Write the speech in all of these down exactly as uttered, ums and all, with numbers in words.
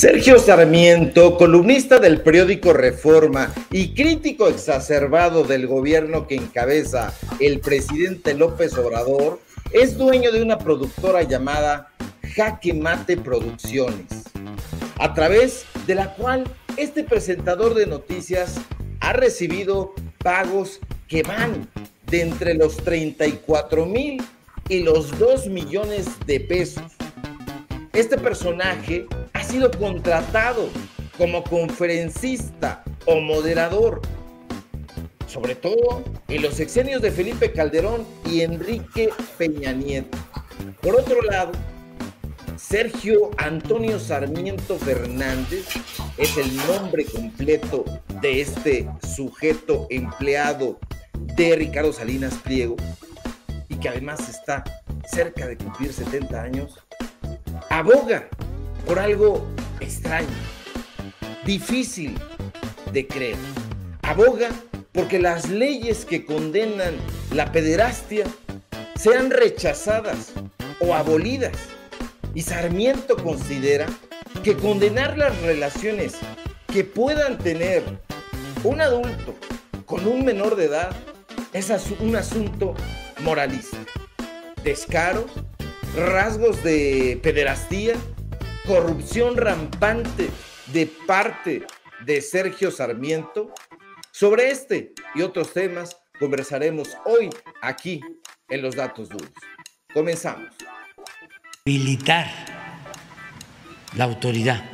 Sergio Sarmiento, columnista del periódico Reforma y crítico exacerbado del gobierno que encabeza el presidente López Obrador, es dueño de una productora llamada Jaque Mate Producciones, a través de la cual este presentador de noticias ha recibido pagos que van de entre los treinta y cuatro mil y los dos millones de pesos. Este personaje ha sido contratado como conferencista o moderador, sobre todo en los sexenios de Felipe Calderón y Enrique Peña Nieto. Por otro lado, Sergio Antonio Sarmiento Fernández es el nombre completo de este sujeto empleado de Ricardo Salinas Pliego y que además está cerca de cumplir setenta años. Aboga por algo extraño, difícil de creer. Aboga porque las leyes que condenan la pederastia sean rechazadas o abolidas. Y Sarmiento considera que condenar las relaciones que puedan tener un adulto con un menor de edad es un asunto moralista. Descaro, rasgos de pederastía, corrupción rampante de parte de Sergio Sarmiento. Sobre este y otros temas conversaremos hoy aquí en Los Datos Duros. Comenzamos. Habilitar la autoridad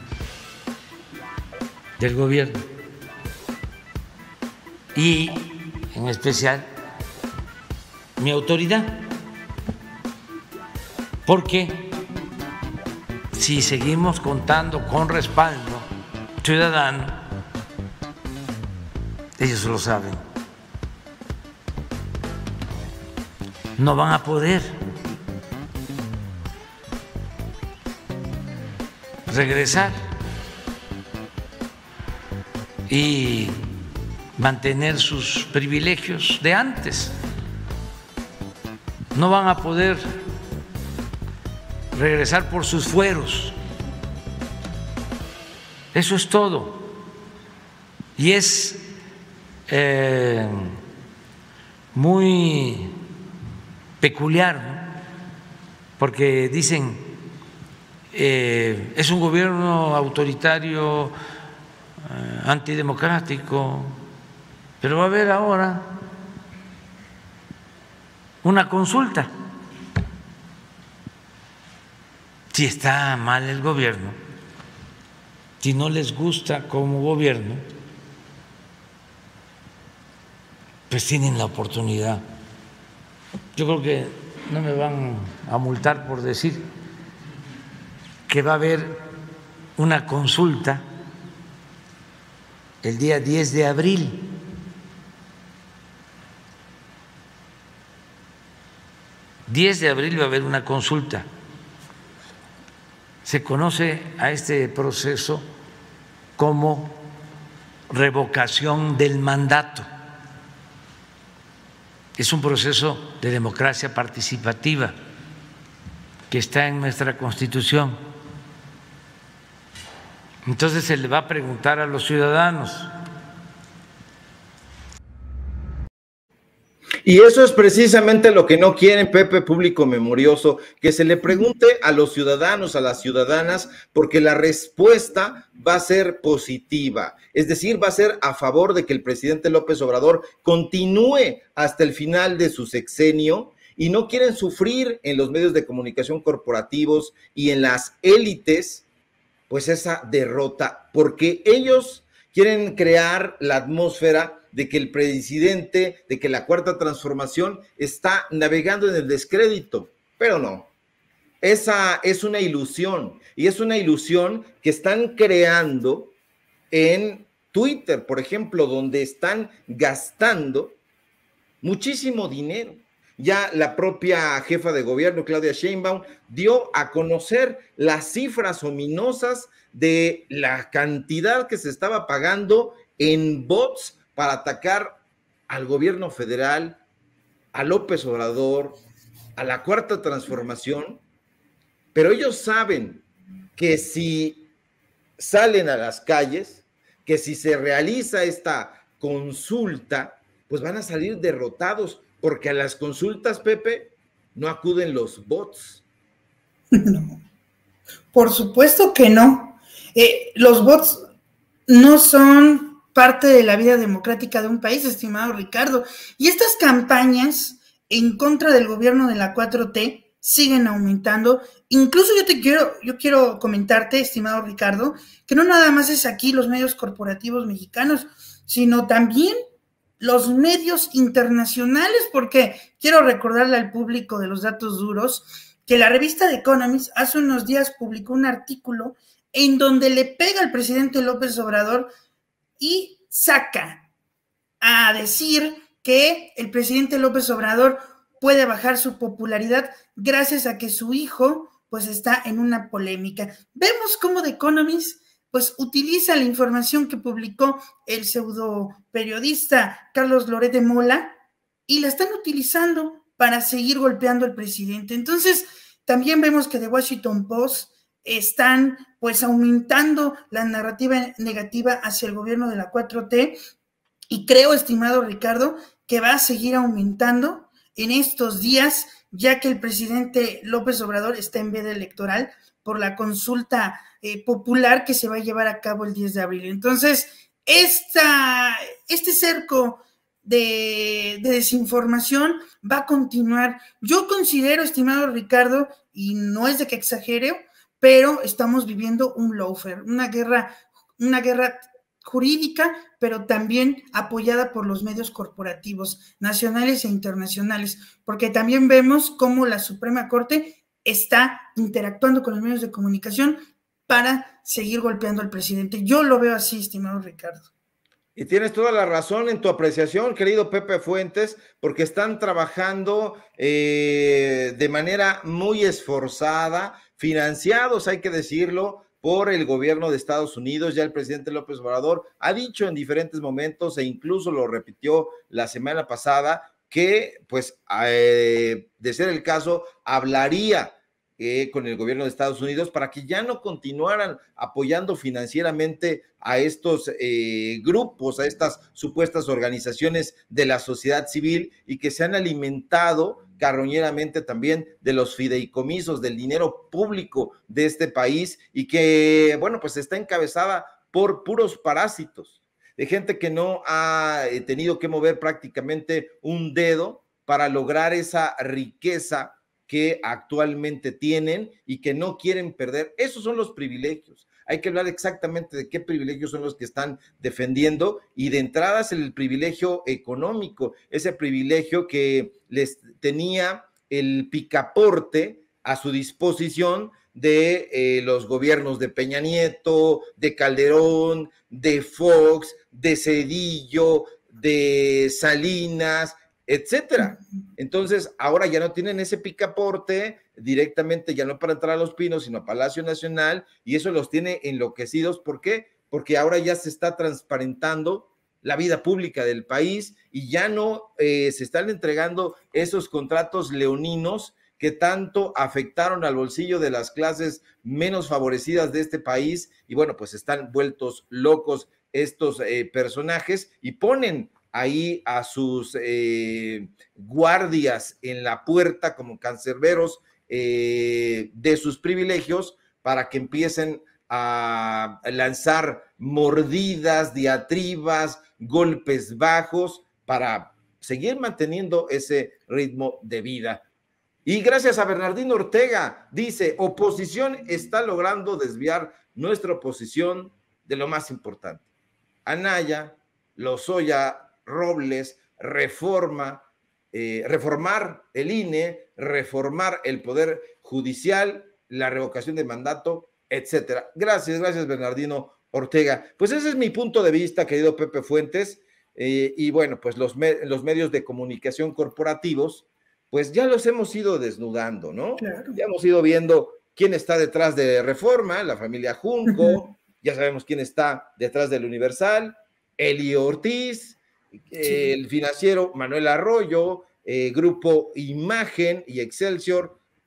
del gobierno y en especial mi autoridad, porque si seguimos contando con respaldo ciudadano, ellos lo saben, no van a poder regresar y mantener sus privilegios de antes. No van a poder regresar por sus fueros. Eso es todo. Y es eh, muy peculiar, ¿no? Porque dicen eh, es un gobierno autoritario, eh, antidemocrático, pero va a haber ahora una consulta. Si está mal el gobierno, si no les gusta como gobierno, pues tienen la oportunidad. Yo creo que no me van a multar por decir que va a haber una consulta el día diez de abril. diez de abril va a haber una consulta. Se conoce a este proceso como revocación del mandato. Es un proceso de democracia participativa que está en nuestra Constitución. Entonces se le va a preguntar a los ciudadanos. Y eso es precisamente lo que no quieren, Pepe, público memorioso, que se le pregunte a los ciudadanos, a las ciudadanas, porque la respuesta va a ser positiva, es decir, va a ser a favor de que el presidente López Obrador continúe hasta el final de su sexenio, y no quieren sufrir en los medios de comunicación corporativos y en las élites, pues esa derrota, porque ellos quieren crear la atmósfera de que el presidente, de que la Cuarta Transformación está navegando en el descrédito, pero no. Esa es una ilusión, y es una ilusión que están creando en Twitter, por ejemplo, donde están gastando muchísimo dinero. Ya la propia jefa de gobierno, Claudia Sheinbaum, dio a conocer las cifras ominosas de la cantidad que se estaba pagando en bots para atacar al gobierno federal, a López Obrador, a la Cuarta Transformación, pero ellos saben que si salen a las calles, que si se realiza esta consulta, pues van a salir derrotados, porque a las consultas, Pepe, no acuden los bots. No, por supuesto que no. Eh, los bots no son parte de la vida democrática de un país, estimado Ricardo. Y estas campañas en contra del gobierno de la cuatro T siguen aumentando. Incluso yo te quiero, yo quiero comentarte, estimado Ricardo, que no nada más es aquí los medios corporativos mexicanos, sino también los medios internacionales, porque quiero recordarle al público de los datos duros que la revista The Economist hace unos días publicó un artículo en donde le pega al presidente López Obrador y saca a decir que el presidente López Obrador puede bajar su popularidad gracias a que su hijo pues está en una polémica. Vemos cómo The Economist pues utiliza la información que publicó el pseudo periodista Carlos Loret de Mola y la están utilizando para seguir golpeando al presidente. Entonces, también vemos que The Washington Post están pues aumentando la narrativa negativa hacia el gobierno de la cuatro T y creo, estimado Ricardo, que va a seguir aumentando en estos días, ya que el presidente López Obrador está en veda electoral por la consulta eh, popular que se va a llevar a cabo el diez de abril. Entonces, esta, este cerco de, de desinformación va a continuar. Yo considero, estimado Ricardo, y no es de que exagere, pero estamos viviendo un lawfare, una guerra, una guerra jurídica, pero también apoyada por los medios corporativos nacionales e internacionales, porque también vemos cómo la Suprema Corte está interactuando con los medios de comunicación para seguir golpeando al presidente. Yo lo veo así, estimado Ricardo. Y tienes toda la razón en tu apreciación, querido Pepe Fuentes, porque están trabajando eh, de manera muy esforzada, financiados, hay que decirlo, por el gobierno de Estados Unidos. Ya el presidente López Obrador ha dicho en diferentes momentos, e incluso lo repitió la semana pasada, que, pues, eh, de ser el caso, hablaría eh, con el gobierno de Estados Unidos para que ya no continuaran apoyando financieramente a estos eh, grupos, a estas supuestas organizaciones de la sociedad civil y que se han alimentado carroñeramente también de los fideicomisos, del dinero público de este país y que, bueno, pues está encabezada por puros parásitos, de gente que no ha tenido que mover prácticamente un dedo para lograr esa riqueza que actualmente tienen y que no quieren perder. Esos son los privilegios. Hay que hablar exactamente de qué privilegios son los que están defendiendo, y de entrada es el privilegio económico, ese privilegio que les tenía el picaporte a su disposición de eh, los gobiernos de Peña Nieto, de Calderón, de Fox, de Cedillo, de Salinas, etcétera. Entonces, ahora ya no tienen ese picaporte directamente, ya no para entrar a Los Pinos, sino a Palacio Nacional, y eso los tiene enloquecidos. ¿Por qué? Porque ahora ya se está transparentando la vida pública del país y ya no eh, se están entregando esos contratos leoninos que tanto afectaron al bolsillo de las clases menos favorecidas de este país. Y bueno, pues están vueltos locos estos eh, personajes y ponen ahí a sus eh, guardias en la puerta como cancerberos eh, de sus privilegios para que empiecen a lanzar mordidas, diatribas, golpes bajos para seguir manteniendo ese ritmo de vida. Y gracias a Bernardino Ortega, dice, oposición está logrando desviar nuestra oposición de lo más importante. Anaya, Lozoya, Robles, reforma, eh, reformar el I N E, reformar el Poder Judicial, la revocación de mandato, etcétera. Gracias, gracias Bernardino Ortega. Pues ese es mi punto de vista, querido Pepe Fuentes, eh, y bueno, pues los, me los medios de comunicación corporativos, pues ya los hemos ido desnudando, ¿no? Claro. Ya hemos ido viendo quién está detrás de Reforma, la familia Junco, uh-huh. Ya sabemos quién está detrás del Universal, Elio Ortiz, sí. eh, el financiero Manuel Arroyo, eh, Grupo Imagen y Excelsior,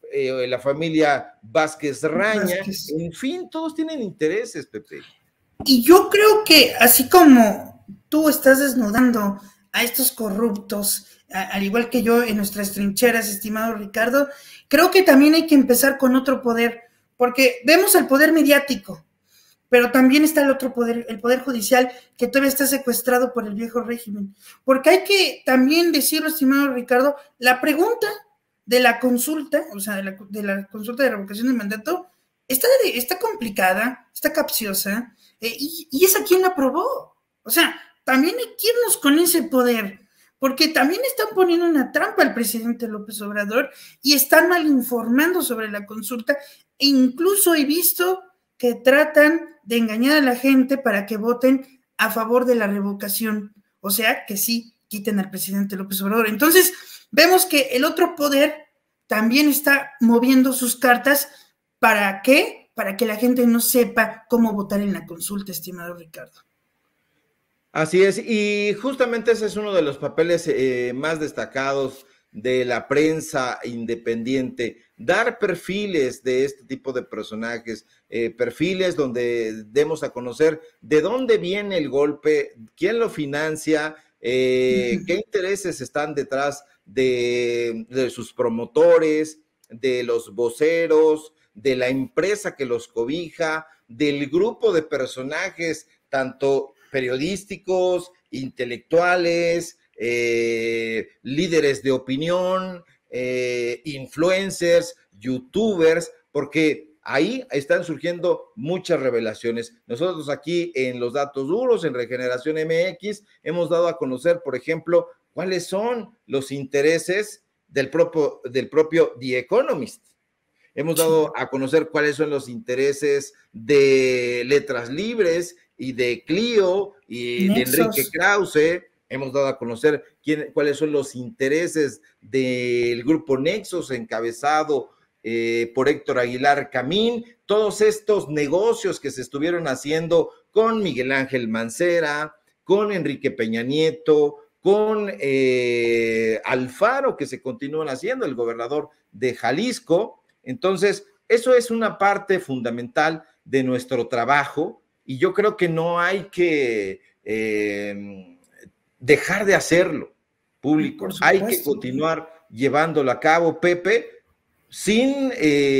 eh, la familia Vázquez Raña, Vázquez. En fin, todos tienen intereses, Pepe. Y yo creo que así como tú estás desnudando a estos corruptos, a, al igual que yo en nuestras trincheras, estimado Ricardo, creo que también hay que empezar con otro poder, porque vemos el poder mediático, pero también está el otro poder, el poder judicial, que todavía está secuestrado por el viejo régimen. Porque hay que también decirlo, estimado Ricardo, la pregunta de la consulta, o sea, de la, de la consulta de revocación de mandato, está, está complicada, está capciosa, eh, y, y es a quien la aprobó. O sea, también hay que irnos con ese poder, porque también están poniendo una trampa al presidente López Obrador y están mal informando sobre la consulta, e incluso he visto que tratan de engañar a la gente para que voten a favor de la revocación, o sea, que sí quiten al presidente López Obrador. Entonces, vemos que el otro poder también está moviendo sus cartas. ¿Para qué? Para que la gente no sepa cómo votar en la consulta, estimado Ricardo. Así es, y justamente ese es uno de los papeles eh, más destacados de la prensa independiente, dar perfiles de este tipo de personajes, eh, perfiles donde demos a conocer de dónde viene el golpe, quién lo financia, eh, qué intereses están detrás de, de sus promotores, de los voceros, de la empresa que los cobija, del grupo de personajes, tanto periodísticos, intelectuales, eh, líderes de opinión, eh, influencers, youtubers, porque ahí están surgiendo muchas revelaciones. Nosotros aquí en Los Datos Duros, en Regeneración M X, hemos dado a conocer, por ejemplo, cuáles son los intereses del propio, del propio The Economist. Hemos dado a conocer cuáles son los intereses de Letras Libres y de Clio y Nexos. De Enrique Krause. Hemos dado a conocer quién, cuáles son los intereses del grupo Nexos, encabezado eh, por Héctor Aguilar Camín, todos estos negocios que se estuvieron haciendo con Miguel Ángel Mancera, con Enrique Peña Nieto, con eh, Alfaro, que se continúan haciendo, el gobernador de Jalisco. Entonces, eso es una parte fundamental de nuestro trabajo y yo creo que no hay que eh, dejar de hacerlo público. Hay que continuar llevándolo a cabo, Pepe, sin,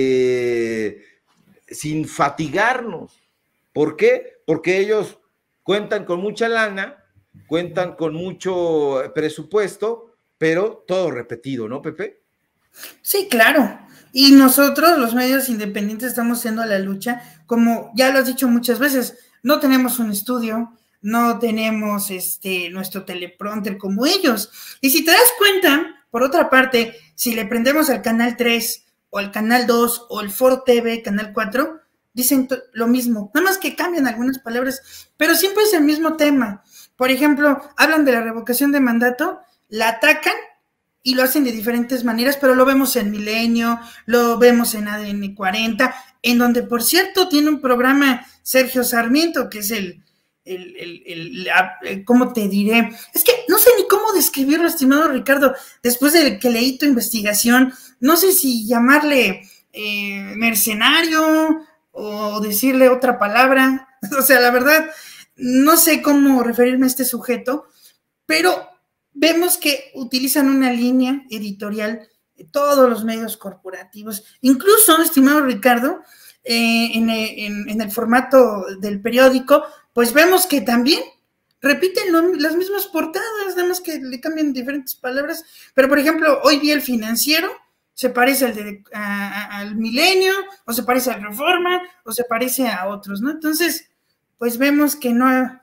eh, sin fatigarnos. ¿Por qué? Porque ellos cuentan con mucha lana, cuentan con mucho presupuesto, pero todo repetido, ¿no, Pepe? Sí, claro. Y nosotros, los medios independientes, estamos haciendo la lucha, como ya lo has dicho muchas veces, no tenemos un estudio, no tenemos este nuestro teleprompter como ellos. Y si te das cuenta, por otra parte, si le prendemos al canal tres o al canal dos o el Foro T V, canal cuatro, dicen lo mismo, nada más que cambian algunas palabras, pero siempre es el mismo tema. Por ejemplo, hablan de la revocación de mandato, la atacan y lo hacen de diferentes maneras, pero lo vemos en Milenio, lo vemos en A D N cuarenta, en donde, por cierto, tiene un programa Sergio Sarmiento, que es el, el, el, el, el, ¿cómo te diré? Es que no sé ni cómo describirlo, estimado Ricardo, después de que leí tu investigación, no sé si llamarle eh, mercenario o decirle otra palabra, o sea, la verdad, no sé cómo referirme a este sujeto, pero vemos que utilizan una línea editorial de todos los medios corporativos, incluso, estimado Ricardo, eh, en, en, en el formato del periódico, pues vemos que también repiten lo, las mismas portadas, nada más que le cambian diferentes palabras, pero por ejemplo, hoy vi El Financiero, se parece al, de, a, a, al Milenio, o se parece al Reforma, o se parece a otros, ¿no? Entonces, pues vemos que no,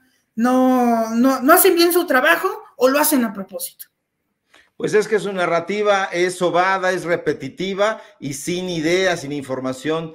no, no, no hacen bien su trabajo, o lo hacen a propósito. Pues es que su narrativa es sobada, es repetitiva y sin ideas, sin información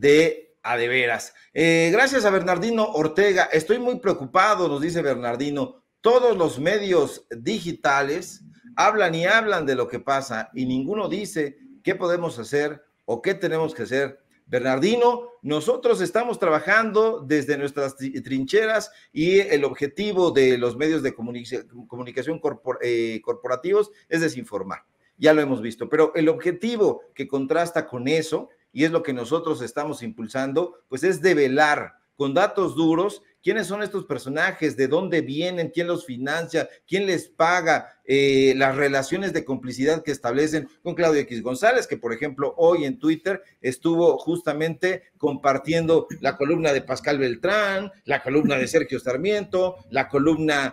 de a de veras. Eh, gracias a Bernardino Ortega. Estoy muy preocupado, nos dice Bernardino. Todos los medios digitales hablan y hablan de lo que pasa y ninguno dice qué podemos hacer o qué tenemos que hacer. Bernardino, nosotros estamos trabajando desde nuestras trincheras y el objetivo de los medios de comunicación corpor, eh, corporativos es desinformar. ya lo hemos visto, pero el objetivo que contrasta con eso, y es lo que nosotros estamos impulsando, pues es develar con datos duros quiénes son estos personajes, de dónde vienen, quién los financia, quién les paga, eh, las relaciones de complicidad que establecen con Claudio X González, que por ejemplo hoy en Twitter estuvo justamente compartiendo la columna de Pascal Beltrán, la columna de Sergio Sarmiento, la columna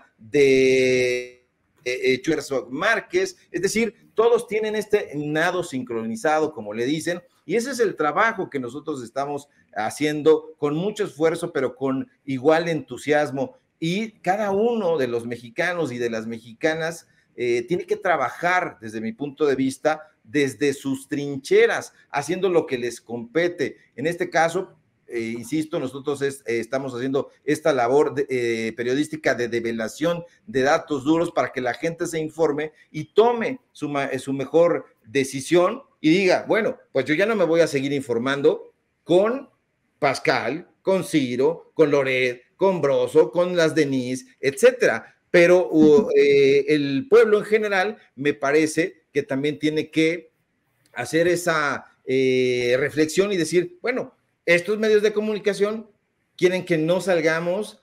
de eh, Chuerzo Márquez, es decir, todos tienen este nado sincronizado, como le dicen, y ese es el trabajo que nosotros estamos haciendo con mucho esfuerzo, pero con igual entusiasmo. Y cada uno de los mexicanos y de las mexicanas eh, tiene que trabajar, desde mi punto de vista, desde sus trincheras, haciendo lo que les compete. En este caso, eh, insisto, nosotros es, eh, estamos haciendo esta labor de, eh, periodística de develación de datos duros para que la gente se informe y tome su, su mejor decisión y diga, bueno, pues yo ya no me voy a seguir informando con Pascal, con Ciro, con Loret, con Broso, con las Denise, etcétera. Pero uh, eh, el pueblo en general me parece que también tiene que hacer esa eh, reflexión y decir, bueno, estos medios de comunicación quieren que no salgamos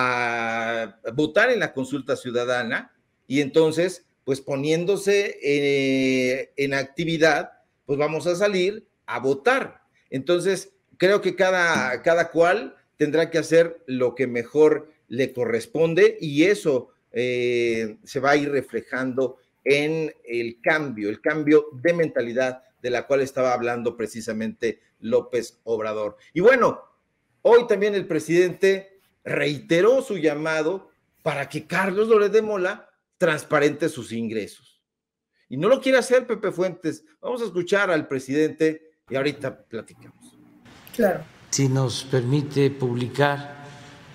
a votar en la consulta ciudadana y entonces, pues poniéndose eh, en actividad, pues vamos a salir a votar. Entonces, creo que cada, cada cual tendrá que hacer lo que mejor le corresponde y eso eh, se va a ir reflejando en el cambio, el cambio de mentalidad de la cual estaba hablando precisamente López Obrador. Y bueno, hoy también el presidente reiteró su llamado para que Carlos Loret de Mola transparente sus ingresos. Y no lo quiere hacer Pepe Fuentes. Vamos a escuchar al presidente y ahorita platicamos. Claro. Si nos permite publicar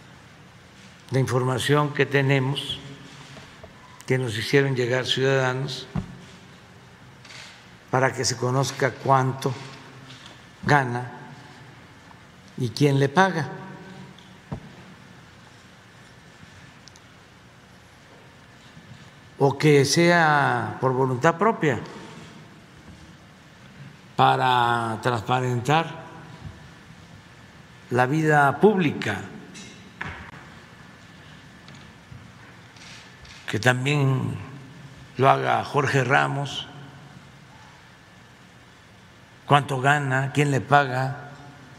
la información que tenemos, que nos hicieron llegar ciudadanos, para que se conozca cuánto gana y quién le paga. O que sea por voluntad propia, para transparentar la vida pública, que también lo haga Jorge Ramos, cuánto gana, quién le paga.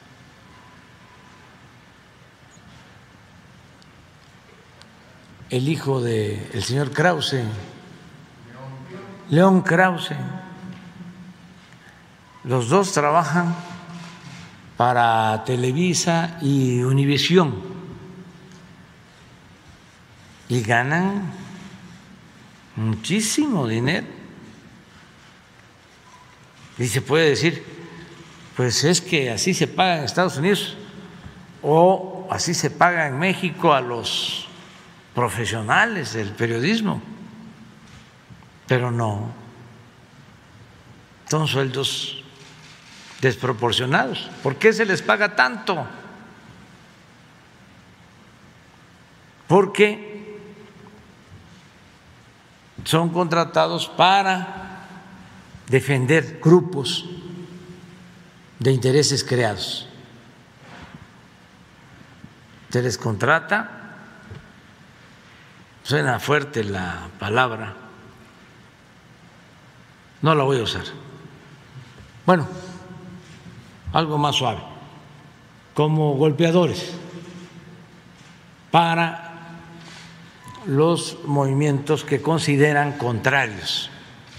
El hijo del señor Krause, León Krause, los dos trabajan para Televisa y Univisión y ganan muchísimo dinero. Y se puede decir, pues es que así se paga en Estados Unidos o así se paga en México a los profesionales del periodismo, pero no, son sueldos desproporcionados. ¿Por qué se les paga tanto? Porque son contratados para defender grupos de intereses creados. Se les contrata, suena fuerte la palabra, no la voy a usar. Bueno, algo más suave, como golpeadores para los movimientos que consideran contrarios.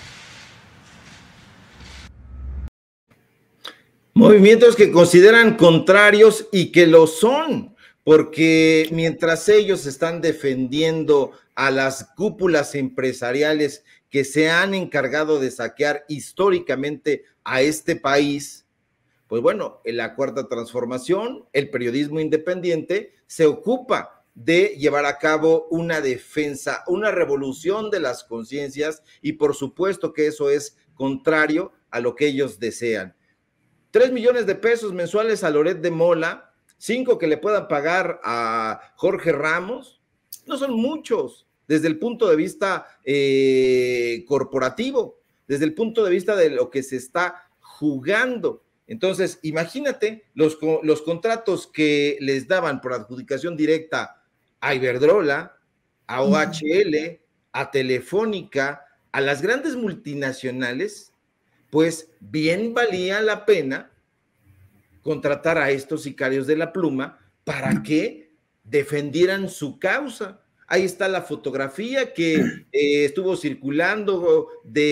Movimientos que consideran contrarios y que lo son, porque mientras ellos están defendiendo a las cúpulas empresariales que se han encargado de saquear históricamente a este país, pues bueno, en la Cuarta Transformación, el periodismo independiente se ocupa de llevar a cabo una defensa, una revolución de las conciencias y por supuesto que eso es contrario a lo que ellos desean. Tres millones de pesos mensuales a Loret de Mola, cinco que le puedan pagar a Jorge Ramos, no son muchos desde el punto de vista eh, corporativo, desde el punto de vista de lo que se está jugando. Entonces, imagínate los, los contratos que les daban por adjudicación directa a Iberdrola, a O H L, a Telefónica, a las grandes multinacionales, pues bien valía la pena contratar a estos sicarios de la pluma para que defendieran su causa. Ahí está la fotografía que eh, estuvo circulando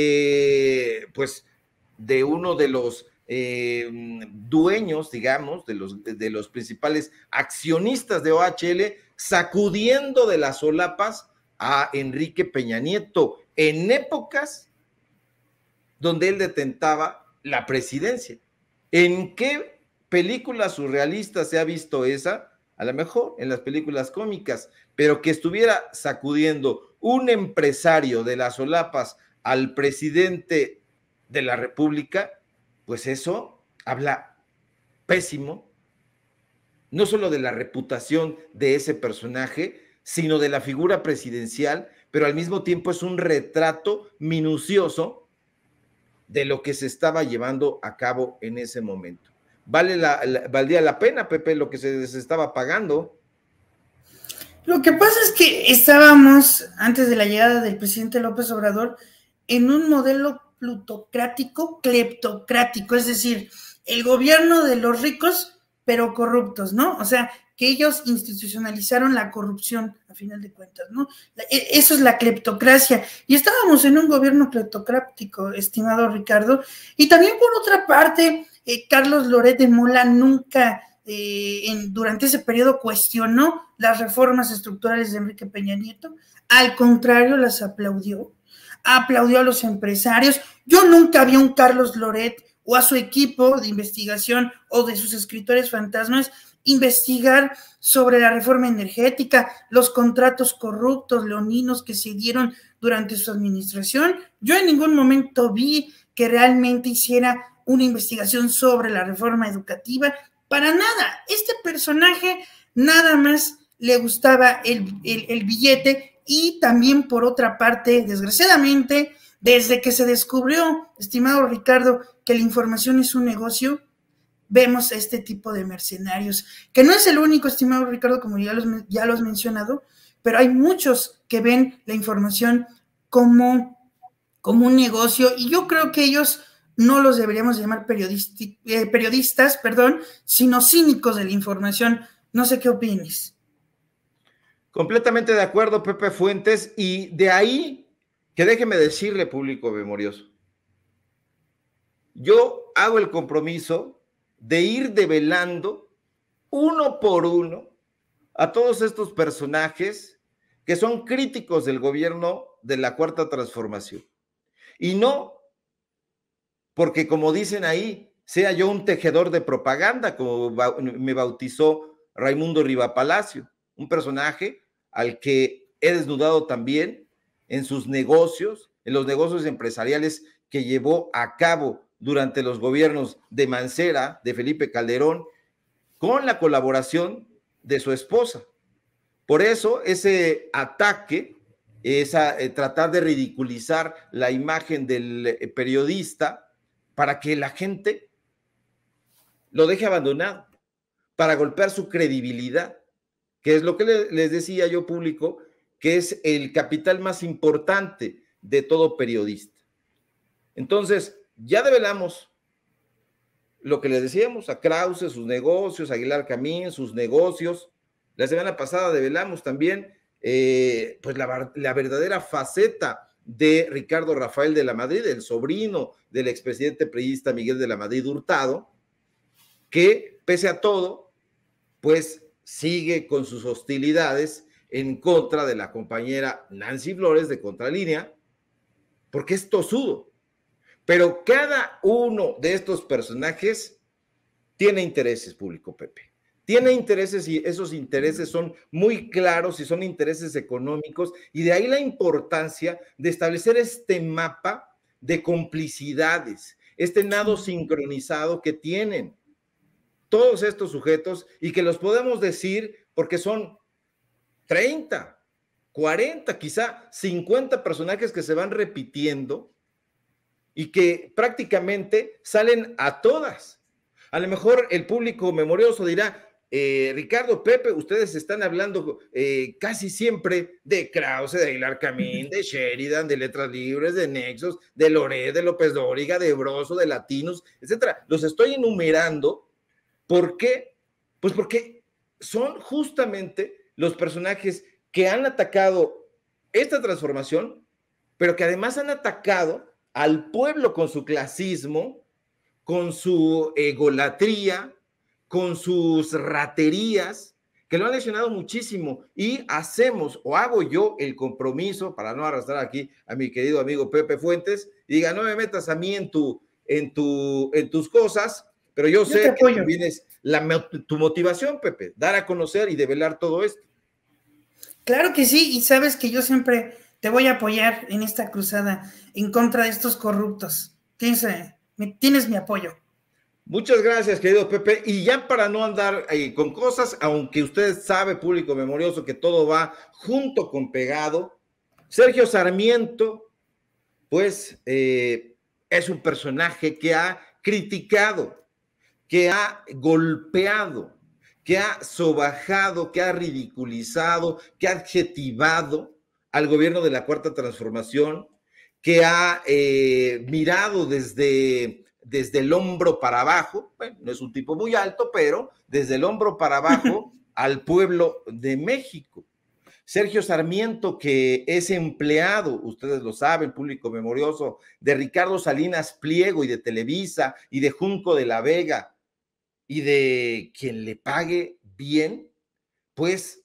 de, pues, de uno de los eh, dueños, digamos, de los, de los principales accionistas de O H L, sacudiendo de las solapas a Enrique Peña Nieto en épocas donde él detentaba la presidencia. ¿En qué película surrealista se ha visto esa? A lo mejor en las películas cómicas, pero que estuviera sacudiendo un empresario de las solapas al presidente de la República, pues eso habla pésimo, no solo de la reputación de ese personaje, sino de la figura presidencial, pero al mismo tiempo es un retrato minucioso de lo que se estaba llevando a cabo en ese momento. Vale la, la, ¿Valdría la pena, Pepe, lo que se, se estaba pagando? Lo que pasa es que estábamos, antes de la llegada del presidente López Obrador, en un modelo plutocrático, cleptocrático, es decir, el gobierno de los ricos, pero corruptos, ¿no? O sea, que ellos institucionalizaron la corrupción, a final de cuentas, ¿no? Eso es la cleptocracia. Y estábamos en un gobierno cleptocrático, estimado Ricardo. Y también, por otra parte, eh, Carlos Loret de Mola nunca, eh, en, durante ese periodo, cuestionó las reformas estructurales de Enrique Peña Nieto. Al contrario, las aplaudió. Aplaudió a los empresarios. Yo nunca vi a un Carlos Loret o a su equipo de investigación o de sus escritores fantasmas investigar sobre la reforma energética, los contratos corruptos leoninos que se dieron durante su administración. Yo en ningún momento vi que realmente hiciera una investigación sobre la reforma educativa. Para nada. Este personaje nada más le gustaba el, el, el billete. Y también, por otra parte, desgraciadamente, desde que se descubrió, estimado Ricardo, que la información es un negocio, vemos este tipo de mercenarios, que no es el único, estimado Ricardo, como ya, los, ya lo has mencionado, pero hay muchos que ven la información como, como un negocio, y yo creo que ellos no los deberíamos llamar periodisti, eh, periodistas, perdón, sino cínicos de la información. No sé qué opines. Completamente de acuerdo, Pepe Fuentes, y de ahí que déjeme decirle, público memorioso, yo hago el compromiso de ir develando uno por uno a todos estos personajes que son críticos del gobierno de la Cuarta Transformación. Y no porque, como dicen ahí, sea yo un tejedor de propaganda, como me bautizó Raimundo Riva Palacio, un personaje al que he desnudado también en sus negocios, en los negocios empresariales que llevó a cabo durante los gobiernos de Mancera, de Felipe Calderón, con la colaboración de su esposa. Por eso ese ataque, esa, eh, tratar de ridiculizar la imagen del eh, periodista para que la gente lo deje abandonado, para golpear su credibilidad, que es lo que le, les decía yo, público, que es el capital más importante de todo periodista. Entonces, ya develamos lo que les decíamos, a Krause, sus negocios, a Aguilar Camín, sus negocios. La semana pasada develamos también eh, pues la, la verdadera faceta de Ricardo Rafael de la Madrid, el sobrino del expresidente priista Miguel de la Madrid Hurtado, que pese a todo, pues sigue con sus hostilidades en contra de la compañera Nancy Flores de Contralínea, porque es tosudo. Pero cada uno de estos personajes tiene intereses, público, Pepe. Tiene intereses y esos intereses son muy claros y son intereses económicos, y de ahí la importancia de establecer este mapa de complicidades, este nado sincronizado que tienen todos estos sujetos y que los podemos decir porque son treinta, cuarenta, quizá cincuenta personajes que se van repitiendo y que prácticamente salen a todas. A lo mejor el público memorioso dirá, eh, Ricardo, Pepe, ustedes están hablando eh, casi siempre de Krause, de Aguilar Camín, de Sheridan, de Letras Libres, de Nexos, de Loret, de López Dóriga, de Broso, de Latinos, etcétera. Los estoy enumerando. ¿Por qué? Pues porque son justamente los personajes que han atacado esta transformación, pero que además han atacado al pueblo con su clasismo, con su egolatría, con sus raterías, que lo han lesionado muchísimo, y hacemos, o hago yo el compromiso, para no arrastrar aquí a mi querido amigo Pepe Fuentes, y diga, no me metas a mí en, tu, en, tu, en tus cosas, pero yo, yo sé que también es la, tu motivación, Pepe, dar a conocer y develar todo esto. Claro que sí, y sabes que yo siempre te voy a apoyar en esta cruzada en contra de estos corruptos. Tienes, tienes mi apoyo. Muchas gracias, querido Pepe. Y ya para no andar eh, con cosas, aunque usted sabe, público memorioso, que todo va junto con pegado, Sergio Sarmiento, pues, eh, es un personaje que ha criticado, que ha golpeado, que ha sobajado, que ha ridiculizado, que ha adjetivado al gobierno de la Cuarta Transformación, que ha eh, mirado desde... desde el hombro para abajo, bueno, no es un tipo muy alto, pero desde el hombro para abajo al pueblo de México. Sergio Sarmiento, que es empleado, ustedes lo saben, público memorioso, de Ricardo Salinas Pliego y de Televisa y de Junco de la Vega y de quien le pague bien, pues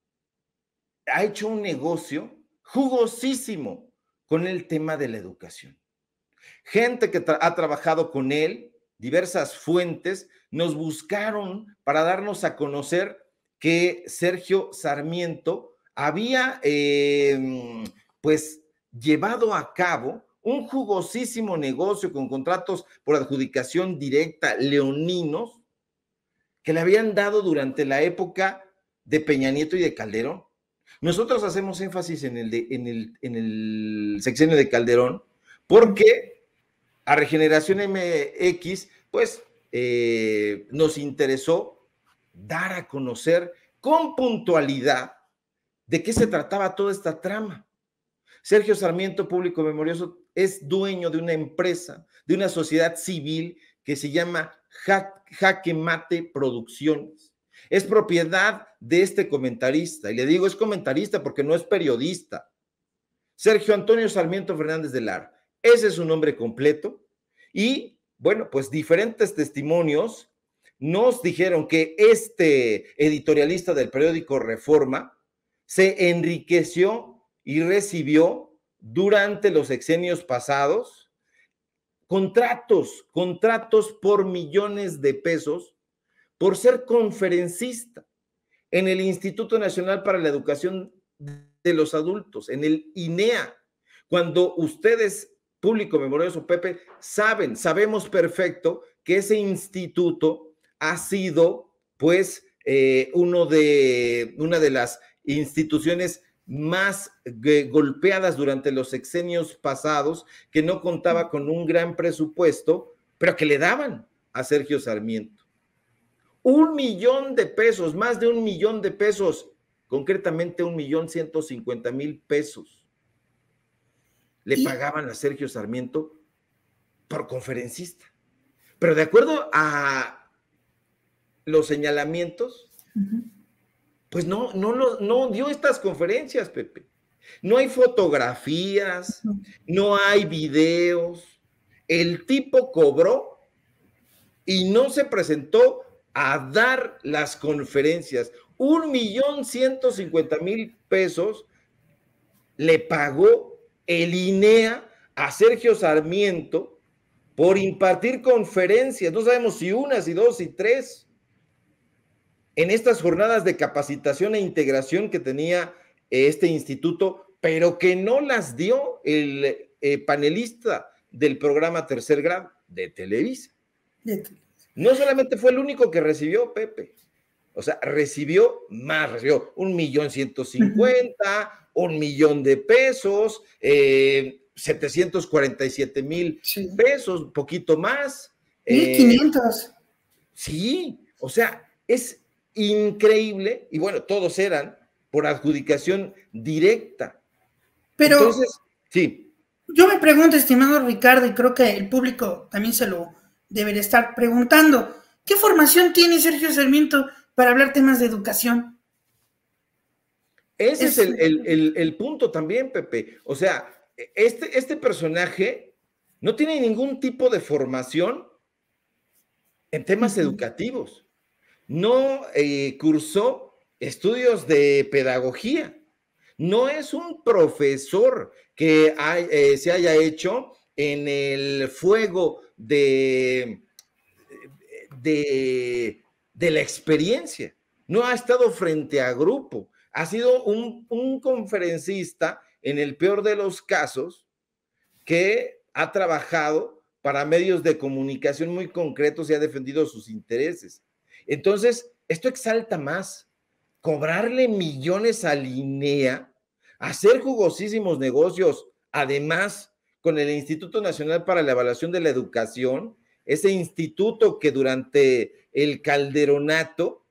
ha hecho un negocio jugosísimo con el tema de la educación. Gente que tra ha trabajado con él, diversas fuentes, nos buscaron para darnos a conocer que Sergio Sarmiento había eh, pues llevado a cabo un jugosísimo negocio con contratos por adjudicación directa leoninos que le habían dado durante la época de Peña Nieto y de Calderón. Nosotros hacemos énfasis en el, de, en el, en el sexenio de Calderón porque a Regeneración M X, pues, eh, nos interesó dar a conocer con puntualidad de qué se trataba toda esta trama. Sergio Sarmiento, público memorioso, es dueño de una empresa, de una sociedad civil que se llama ja Jaque Mate Producciones. Es propiedad de este comentarista, y le digo es comentarista porque no es periodista. Sergio Antonio Sarmiento Fernández de Lara. Ese es su nombre completo y, bueno, pues diferentes testimonios nos dijeron que este editorialista del periódico Reforma se enriqueció y recibió durante los sexenios pasados contratos, contratos por millones de pesos por ser conferencista en el Instituto Nacional para la Educación de los Adultos, en el I N E A, cuando ustedes, público memorioso, Pepe, saben, sabemos perfecto que ese instituto ha sido, pues, eh, uno de, una de las instituciones más eh, golpeadas durante los sexenios pasados, que no contaba con un gran presupuesto, pero que le daban a Sergio Sarmiento. Un millón de pesos, más de un millón de pesos, concretamente un millón ciento cincuenta mil pesos. Le pagaban a Sergio Sarmiento por conferencista. Pero de acuerdo a los señalamientos, uh-huh. pues no, no, lo, no dio estas conferencias, Pepe. No hay fotografías, uh-huh. no hay videos. El tipo cobró y no se presentó a dar las conferencias. Un millón ciento cincuenta mil pesos le pagó el I N E A a Sergio Sarmiento por impartir conferencias, no sabemos si una, si dos, si tres, en estas jornadas de capacitación e integración que tenía este instituto, pero que no las dio el eh, panelista del programa Tercer Grado de Televisa. No solamente fue el único que recibió, Pepe, o sea, recibió más, recibió un millón ciento cincuenta, un millón de pesos, eh, setecientos cuarenta y siete mil sí. pesos, un poquito más. mil quinientos. Eh, sí, o sea, es increíble, y bueno, todos eran por adjudicación directa. Pero entonces, sí. Yo me pregunto, estimado Ricardo, y creo que el público también se lo debería estar preguntando, ¿qué formación tiene Sergio Sarmiento para hablar temas de educación? Ese es, es el, el, el, el punto también, Pepe. O sea, este, este personaje no tiene ningún tipo de formación en temas uh-huh. educativos. No eh, cursó estudios de pedagogía. No es un profesor que hay, eh, se haya hecho en el fuego de, de, de la experiencia. No ha estado frente a grupo. Ha sido un, un conferencista, en el peor de los casos, que ha trabajado para medios de comunicación muy concretos y ha defendido sus intereses. Entonces, esto exalta más. Cobrarle millones a Linea, hacer jugosísimos negocios, además con el Instituto Nacional para la Evaluación de la Educación, ese instituto que durante el Calderonato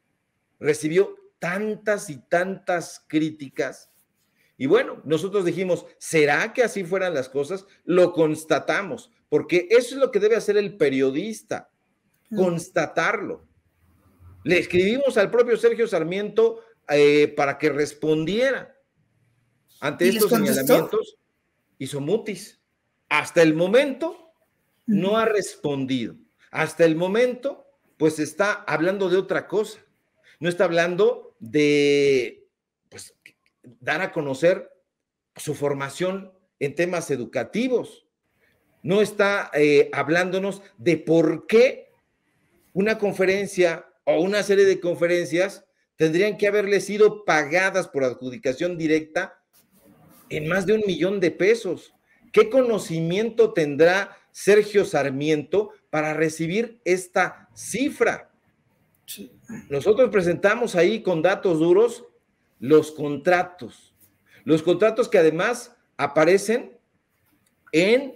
recibió tantas y tantas críticas. Y bueno, nosotros dijimos, ¿será que así fueran las cosas? Lo constatamos, porque eso es lo que debe hacer el periodista, constatarlo. Le escribimos al propio Sergio Sarmiento eh, para que respondiera ante estos señalamientos. Hizo mutis. Hasta el momento no ha respondido. Hasta el momento, pues está hablando de otra cosa. No está hablando de pues, dar a conocer su formación en temas educativos. No está eh, hablándonos de por qué una conferencia o una serie de conferencias tendrían que haberle sido pagadas por adjudicación directa en más de un millón de pesos. ¿Qué conocimiento tendrá Sergio Sarmiento para recibir esta cifra? Sí. Nosotros presentamos ahí con datos duros los contratos, los contratos que además aparecen en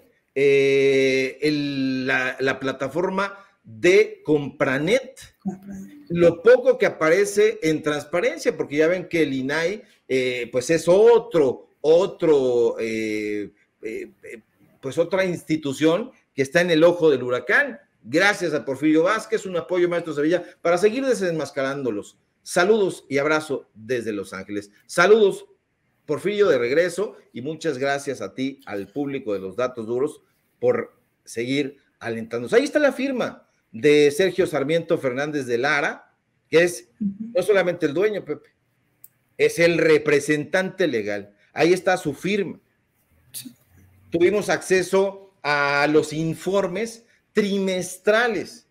eh, el, la, la plataforma de Compranet. Lo poco que aparece en transparencia, porque ya ven que el I N A I eh, pues es otro, otro, eh, eh, pues otra institución que está en el ojo del huracán. Gracias a Porfirio Vázquez, un apoyo, maestro Sevilla, para seguir desenmascarándolos. Saludos y abrazo desde Los Ángeles. Saludos, Porfirio, de regreso, y muchas gracias a ti, al público de los datos duros, por seguir alentándonos. Ahí está la firma de Sergio Sarmiento Fernández de Lara, que es no solamente el dueño, Pepe, es el representante legal. Ahí está su firma. Tuvimos acceso a los informes trimestrales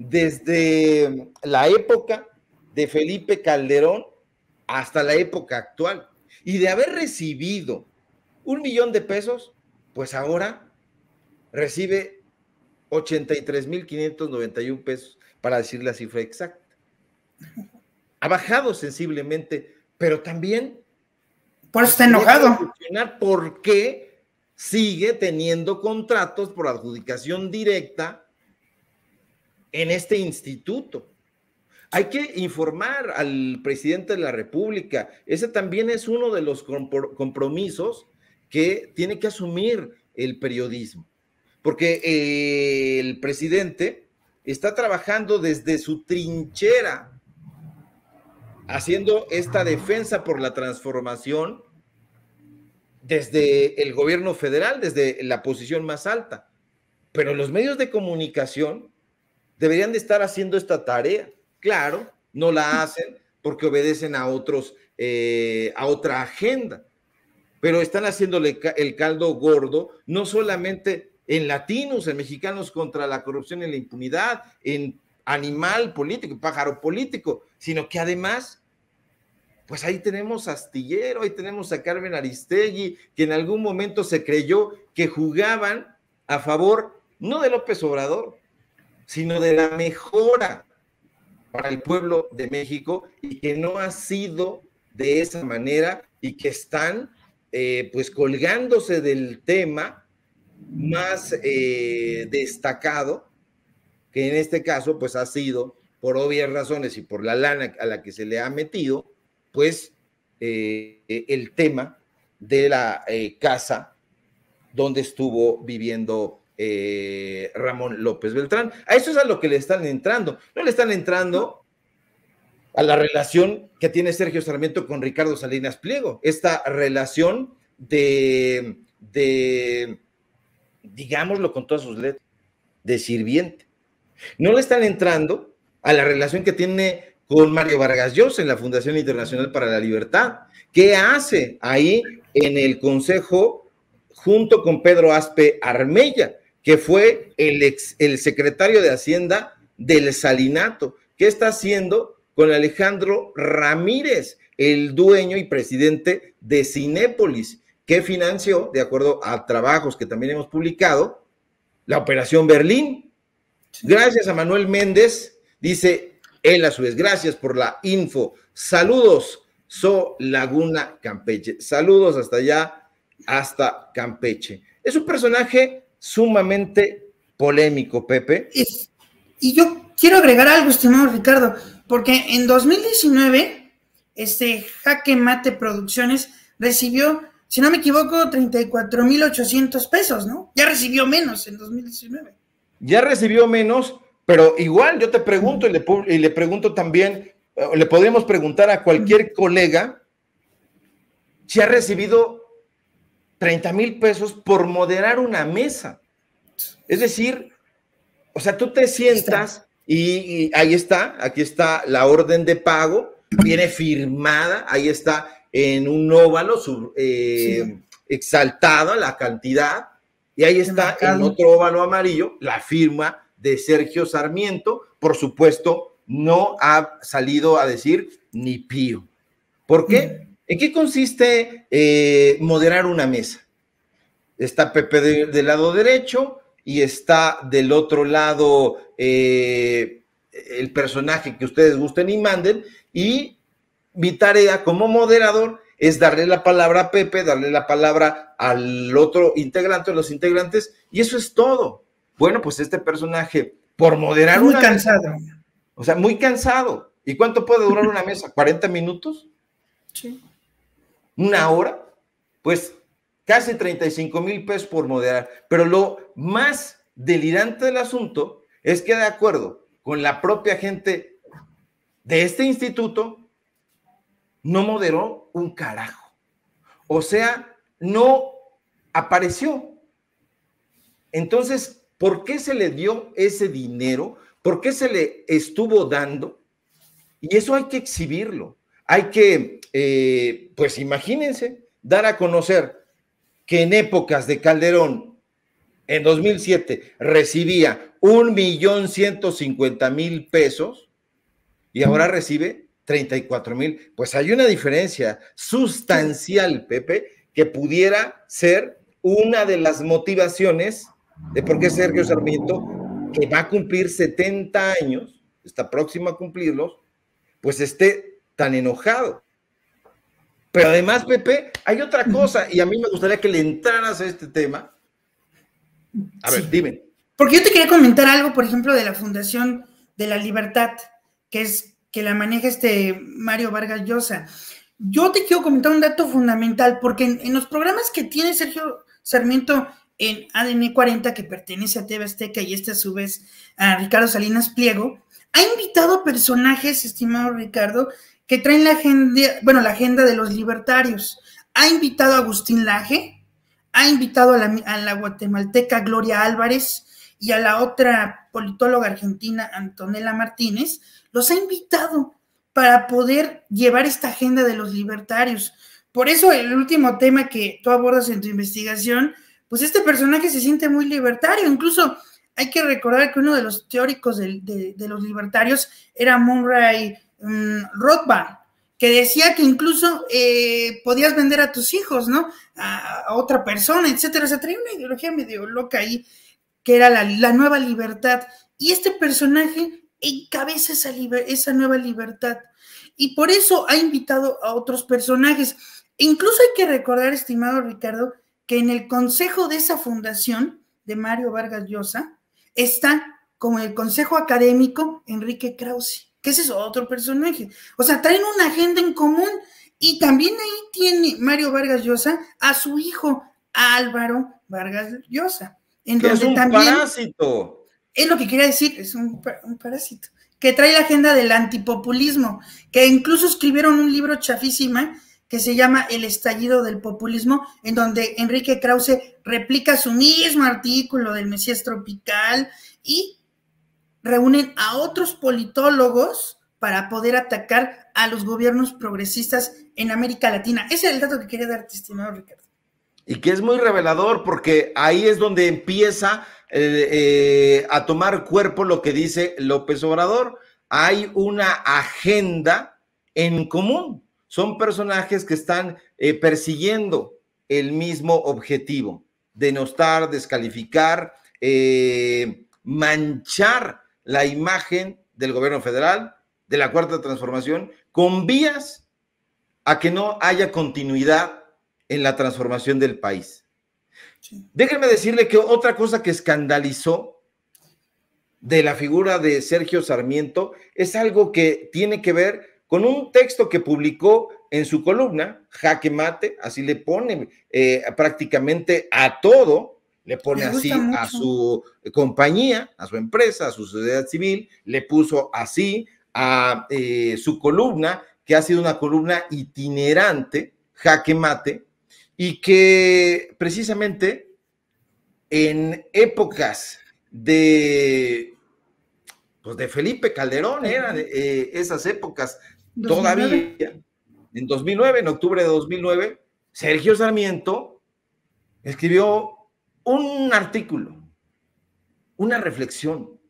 desde la época de Felipe Calderón hasta la época actual. Y de haber recibido un millón de pesos, pues ahora recibe ochenta y tres mil quinientos noventa y un pesos, para decir la cifra exacta. Ha bajado sensiblemente, pero también... Por eso está enojado. ¿Por qué sigue teniendo contratos por adjudicación directa en este instituto? Hay que informar al presidente de la República. Ese también es uno de los compromisos que tiene que asumir el periodismo. Porque eh, el presidente está trabajando desde su trinchera, haciendo esta defensa por la transformación desde el gobierno federal, desde la posición más alta. Pero los medios de comunicación deberían de estar haciendo esta tarea. Claro, no la hacen porque obedecen a otros, eh, a otra agenda, pero están haciéndole el caldo gordo, no solamente en latinos, en mexicanos contra la corrupción y la impunidad, en animal político, pájaro político, sino que además, pues ahí tenemos a Astillero, ahí tenemos a Carmen Aristegui, que en algún momento se creyó que jugaban a favor, no de López Obrador, sino de la mejora para el pueblo de México, y que no ha sido de esa manera, y que están eh, pues colgándose del tema más eh, destacado, que en este caso pues ha sido, por obvias razones y por la lana a la que se le ha metido, pues eh, el tema de la eh, casa donde estuvo viviendo eh, Ramón López Beltrán. A eso es a lo que le están entrando. No le están entrando a la relación que tiene Sergio Sarmiento con Ricardo Salinas Pliego, esta relación de, de digámoslo con todas sus letras, de sirviente. No le están entrando a la relación que tiene con Mario Vargas Llosa en la Fundación Internacional para la Libertad. ¿Qué hace ahí en el Consejo junto con Pedro Aspe Armella, que fue el, ex, el secretario de Hacienda del Salinato? ¿Qué está haciendo con Alejandro Ramírez, el dueño y presidente de Cinépolis, que financió, de acuerdo a trabajos que también hemos publicado, la Operación Berlín? Gracias a Manuel Méndez, dice él a su vez, gracias por la info. Saludos, So Laguna, Campeche. Saludos hasta allá, hasta Campeche. Es un personaje sumamente polémico, Pepe. Y, y yo quiero agregar algo, estimado Ricardo, porque en dos mil diecinueve, este Jaque Mate Producciones recibió, si no me equivoco, treinta y cuatro mil ochocientos pesos, ¿no? Ya recibió menos en dos mil diecinueve. Ya recibió menos, pero igual yo te pregunto y le, y le pregunto también, le podríamos preguntar a cualquier colega si ha recibido treinta mil pesos por moderar una mesa. Es decir, o sea, tú te sientas y, y ahí está, aquí está la orden de pago, viene firmada, ahí está en un óvalo sub, eh, sí. exaltada la cantidad, y ahí está en otro óvalo amarillo la firma de Sergio Sarmiento. Por supuesto, no ha salido a decir ni pío. ¿Por qué? ¿En qué consiste eh, moderar una mesa? Está Pepe de, del lado derecho y está del otro lado eh, el personaje que ustedes gusten y manden, y mi tarea como moderador es darle la palabra a Pepe, darle la palabra al otro integrante, a los integrantes, y eso es todo. Bueno, pues este personaje, por moderar muy una cansado. mesa, o sea, muy cansado. ¿Y cuánto puede durar una mesa? ¿cuarenta minutos? Sí. ¿Una hora? Pues casi treinta y cinco mil pesos por moderar. Pero lo más delirante del asunto es que, de acuerdo con la propia gente de este instituto, no moderó un carajo. O sea, no apareció. Entonces, ¿por qué se le dio ese dinero? ¿Por qué se le estuvo dando? Y eso hay que exhibirlo. Hay que, eh, pues imagínense, dar a conocer que en épocas de Calderón, en dos mil siete, recibía un millón ciento cincuenta mil pesos y ahora recibe treinta y cuatro mil. Pues hay una diferencia sustancial, Pepe, que pudiera ser una de las motivaciones de por qué Sergio Sarmiento, que va a cumplir setenta años, está próximo a cumplirlos, pues esté tan enojado. Pero además, Pepe, hay otra cosa, y a mí me gustaría que le entraras a este tema. A ver, sí. Dime. Porque yo te quería comentar algo, por ejemplo, de la Fundación de la Libertad, que es que la maneja este Mario Vargas Llosa. Yo te quiero comentar un dato fundamental, porque en, en los programas que tiene Sergio Sarmiento en A D N cuarenta, que pertenece a T V Azteca, y este a su vez a Ricardo Salinas Pliego, ha invitado a personajes, estimado Ricardo, que traen la agenda, bueno, la agenda de los libertarios. Ha invitado a Agustín Laje, ha invitado a la, a la guatemalteca Gloria Álvarez y a la otra politóloga argentina Antonella Martínez. Los ha invitado para poder llevar esta agenda de los libertarios. Por eso el último tema que tú abordas en tu investigación, pues este personaje se siente muy libertario. Incluso hay que recordar que uno de los teóricos de, de, de los libertarios era Murray um, Rothbard, que decía que incluso eh, podías vender a tus hijos, ¿no? A, a otra persona, etcétera. O sea, traía una ideología medio loca ahí, que era la, la nueva libertad. Y este personaje encabeza esa, liber, esa nueva libertad. Y por eso ha invitado a otros personajes. Incluso hay que recordar, estimado Ricardo, que en el consejo de esa fundación de Mario Vargas Llosa está, como en el consejo académico, Enrique Krause, que ese es otro personaje. O sea, traen una agenda en común, y también ahí tiene Mario Vargas Llosa a su hijo Álvaro Vargas Llosa. En que donde es un también, parásito. Es lo que quería decir, es un, un parásito, que trae la agenda del antipopulismo, que incluso escribieron un libro chafísima que se llama El estallido del populismo, en donde Enrique Krause replica su mismo artículo del Mesías tropical y reúnen a otros politólogos para poder atacar a los gobiernos progresistas en América Latina. Ese es el dato que quería darte, estimado Ricardo. Y que es muy revelador, porque ahí es donde empieza eh, eh, a tomar cuerpo lo que dice López Obrador. Hay una agenda en común. Son personajes que están eh, persiguiendo el mismo objetivo: denostar, descalificar, eh, manchar la imagen del gobierno federal, de la Cuarta Transformación, con vías a que no haya continuidad en la transformación del país. Sí. Déjenme decirle que otra cosa que escandalizó de la figura de Sergio Sarmiento es algo que tiene que ver con un texto que publicó en su columna, Jaque Mate, así le pone eh, prácticamente a todo, le pone así mucho a su compañía, a su empresa, a su sociedad civil, le puso así a eh, su columna, que ha sido una columna itinerante, Jaque Mate, y que precisamente en épocas de, pues de Felipe Calderón, eran eh, esas épocas todavía, en dos mil nueve, en octubre de dos mil nueve, Sergio Sarmiento escribió un artículo, una reflexión,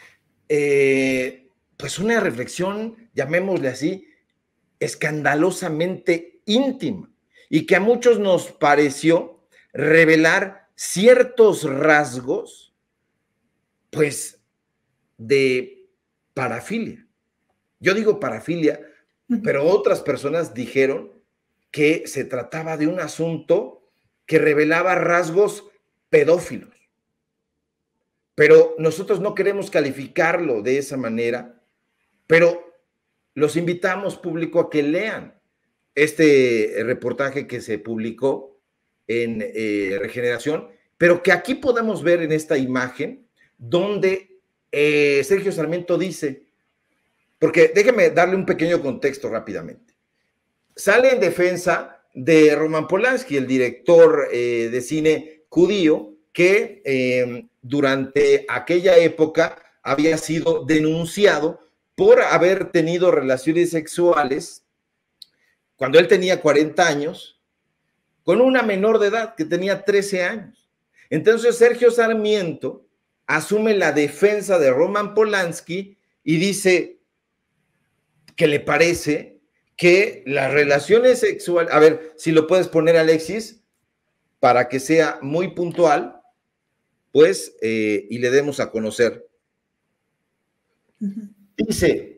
eh, pues una reflexión, llamémosle así, escandalosamente íntima, y que a muchos nos pareció revelar ciertos rasgos, pues, de parafilia. Yo digo parafilia, pero otras personas dijeron que se trataba de un asunto que revelaba rasgos pedófilos. Pero nosotros no queremos calificarlo de esa manera, pero los invitamos, público, a que lean este reportaje que se publicó en eh, Regeneración, pero que aquí podemos ver en esta imagen donde eh, Sergio Sarmiento dice, porque déjeme darle un pequeño contexto rápidamente. Sale en defensa de Roman Polanski, el director eh, de cine judío, que eh, durante aquella época había sido denunciado por haber tenido relaciones sexuales cuando él tenía cuarenta años, con una menor de edad que tenía trece años. Entonces Sergio Sarmiento asume la defensa de Roman Polanski y dice que le parece que las relaciones sexuales, a ver, si lo puedes poner, Alexis, para que sea muy puntual, pues, eh, y le demos a conocer. Uh-huh. Dice: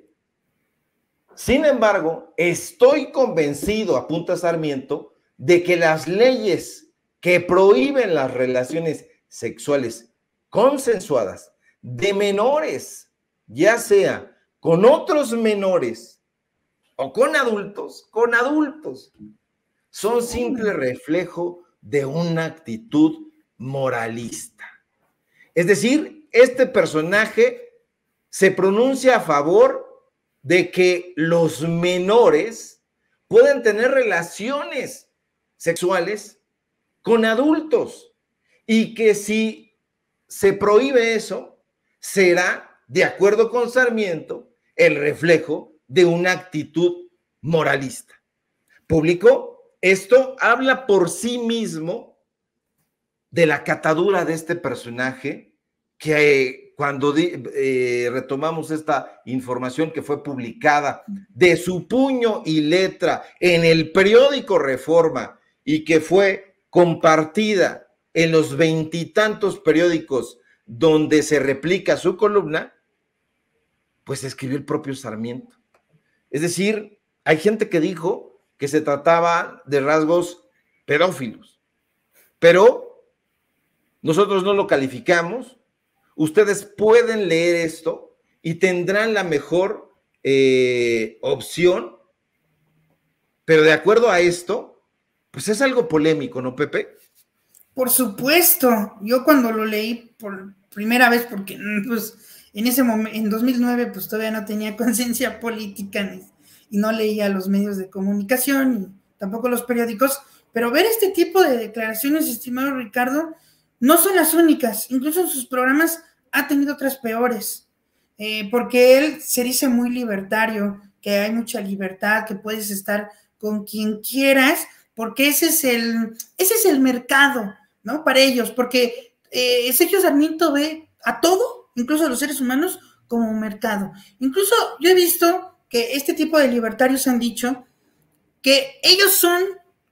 sin embargo, estoy convencido, apunta Sarmiento, de que las leyes que prohíben las relaciones sexuales consensuadas de menores, ya sea con otros menores o con adultos, con adultos, son simple reflejo de una actitud moralista. Es decir, este personaje se pronuncia a favor de que los menores pueden tener relaciones sexuales con adultos y que si se prohíbe eso, será, de acuerdo con Sarmiento, el reflejo de una actitud moralista. Público, esto habla por sí mismo de la catadura de este personaje que eh, cuando eh, retomamos esta información que fue publicada de su puño y letra en el periódico Reforma y que fue compartida en los veintitantos periódicos donde se replica su columna, pues escribió el propio Sarmiento. Es decir, hay gente que dijo que se trataba de rasgos pedófilos. Pero nosotros no lo calificamos. Ustedes pueden leer esto y tendrán la mejor eh, opción, pero de acuerdo a esto, pues es algo polémico, ¿no, Pepe? Por supuesto, yo cuando lo leí por primera vez, porque pues en ese momento, en dos mil nueve, pues todavía no tenía conciencia política ni, y no leía los medios de comunicación, ni tampoco los periódicos, pero ver este tipo de declaraciones, estimado Ricardo, no son las únicas, incluso en sus programas ha tenido otras peores, eh, porque él se dice muy libertario, que hay mucha libertad, que puedes estar con quien quieras, porque ese es el, ese es el mercado, ¿no? Para ellos, porque eh, Sergio Sarmiento ve a todo, incluso a los seres humanos, como un mercado. Incluso yo he visto que este tipo de libertarios han dicho que ellos son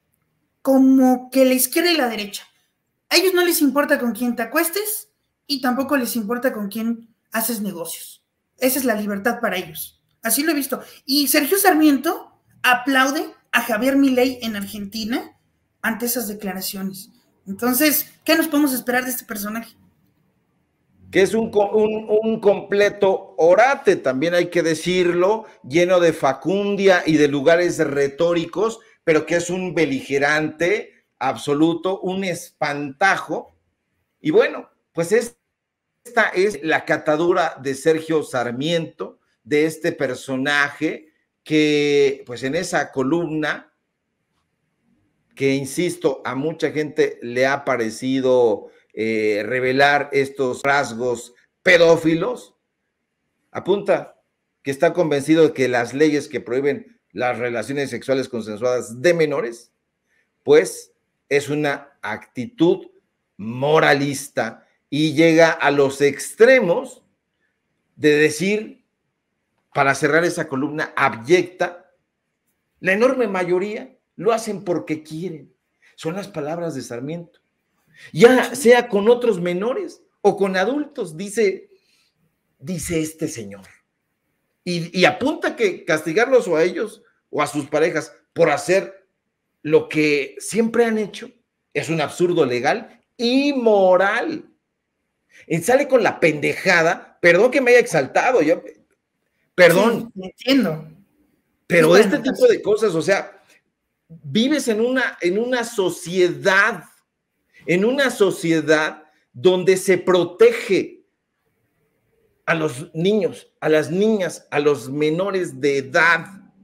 como que la izquierda y la derecha. A ellos no les importa con quién te acuestes y tampoco les importa con quién haces negocios. Esa es la libertad para ellos. Así lo he visto. Y Sergio Sarmiento aplaude a Javier Milei en Argentina ante esas declaraciones. Entonces, ¿qué nos podemos esperar de este personaje? Que es un, un, un completo orate, también hay que decirlo, lleno de facundia y de lugares retóricos, pero que es un beligerante absoluto, un espantajo. Y bueno, pues esta es la catadura de Sergio Sarmiento, de este personaje que pues en esa columna, que insisto, a mucha gente le ha parecido eh, revelar estos rasgos pedófilos, apunta que está convencido de que las leyes que prohíben las relaciones sexuales consensuadas de menores, pues es una actitud moralista y llega a los extremos de decir, para cerrar esa columna abyecta, la enorme mayoría lo hacen porque quieren. Son las palabras de Sarmiento. Ya sea con otros menores o con adultos, dice, dice este señor. Y, y apunta que castigarlos o a ellos o a sus parejas por hacer lo que siempre han hecho es un absurdo legal y moral. Y sale con la pendejada, perdón que me haya exaltado, yo, perdón. Sí, entiendo. Pero sí, este bueno, tipo de cosas, o sea, vives en una, en una sociedad, en una sociedad donde se protege a los niños, a las niñas, a los menores de edad,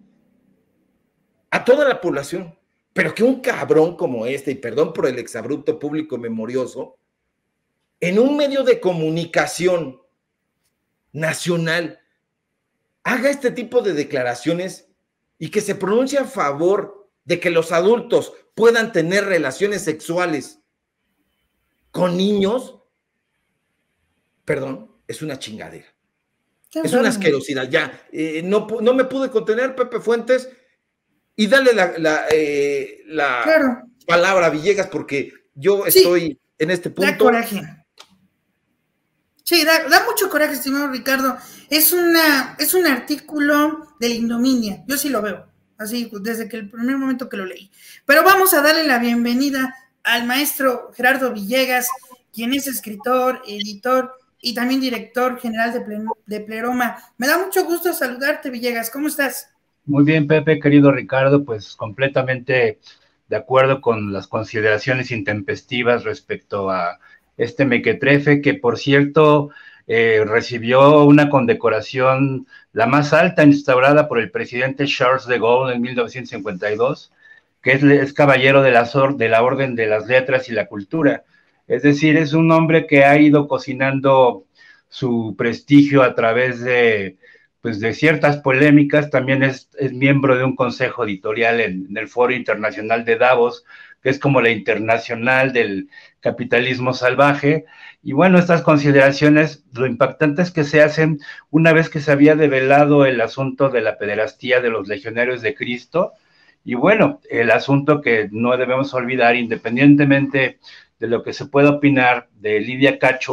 a toda la población, pero que un cabrón como este, y perdón por el exabrupto público memorioso, en un medio de comunicación nacional haga este tipo de declaraciones y que se pronuncie a favor de que los adultos puedan tener relaciones sexuales con niños, perdón, es una chingadera. Es una asquerosidad. Ya, eh, no, no me pude contener, Pepe Fuentes, y dale la, la, eh, la claro. palabra a Villegas, porque yo sí, estoy en este punto. Da coraje. Sí, da, da mucho coraje, estimado Ricardo. Es, una, es un artículo de la ignominia. Yo sí lo veo, así desde que el primer momento que lo leí. Pero vamos a darle la bienvenida al maestro Gerardo Villegas, quien es escritor, editor y también director general de, Ple de Pleroma. Me da mucho gusto saludarte, Villegas. ¿Cómo estás? Muy bien, Pepe, querido Ricardo, pues completamente de acuerdo con las consideraciones intempestivas respecto a este mequetrefe, que por cierto eh, recibió una condecoración, la más alta instaurada por el presidente Charles de Gaulle en mil novecientos cincuenta y dos, que es, es caballero de la, de la Orden de las Letras y la Cultura. Es decir, es un hombre que ha ido cocinando su prestigio a través de, pues, de ciertas polémicas. También es, es miembro de un consejo editorial en, en el Foro Internacional de Davos, que es como la internacional del capitalismo salvaje. Y bueno, estas consideraciones, lo impactante es que se hacen una vez que se había develado el asunto de la pederastía de los legionarios de Cristo. Y bueno, el asunto que no debemos olvidar, independientemente de lo que se pueda opinar de Lidia Cacho,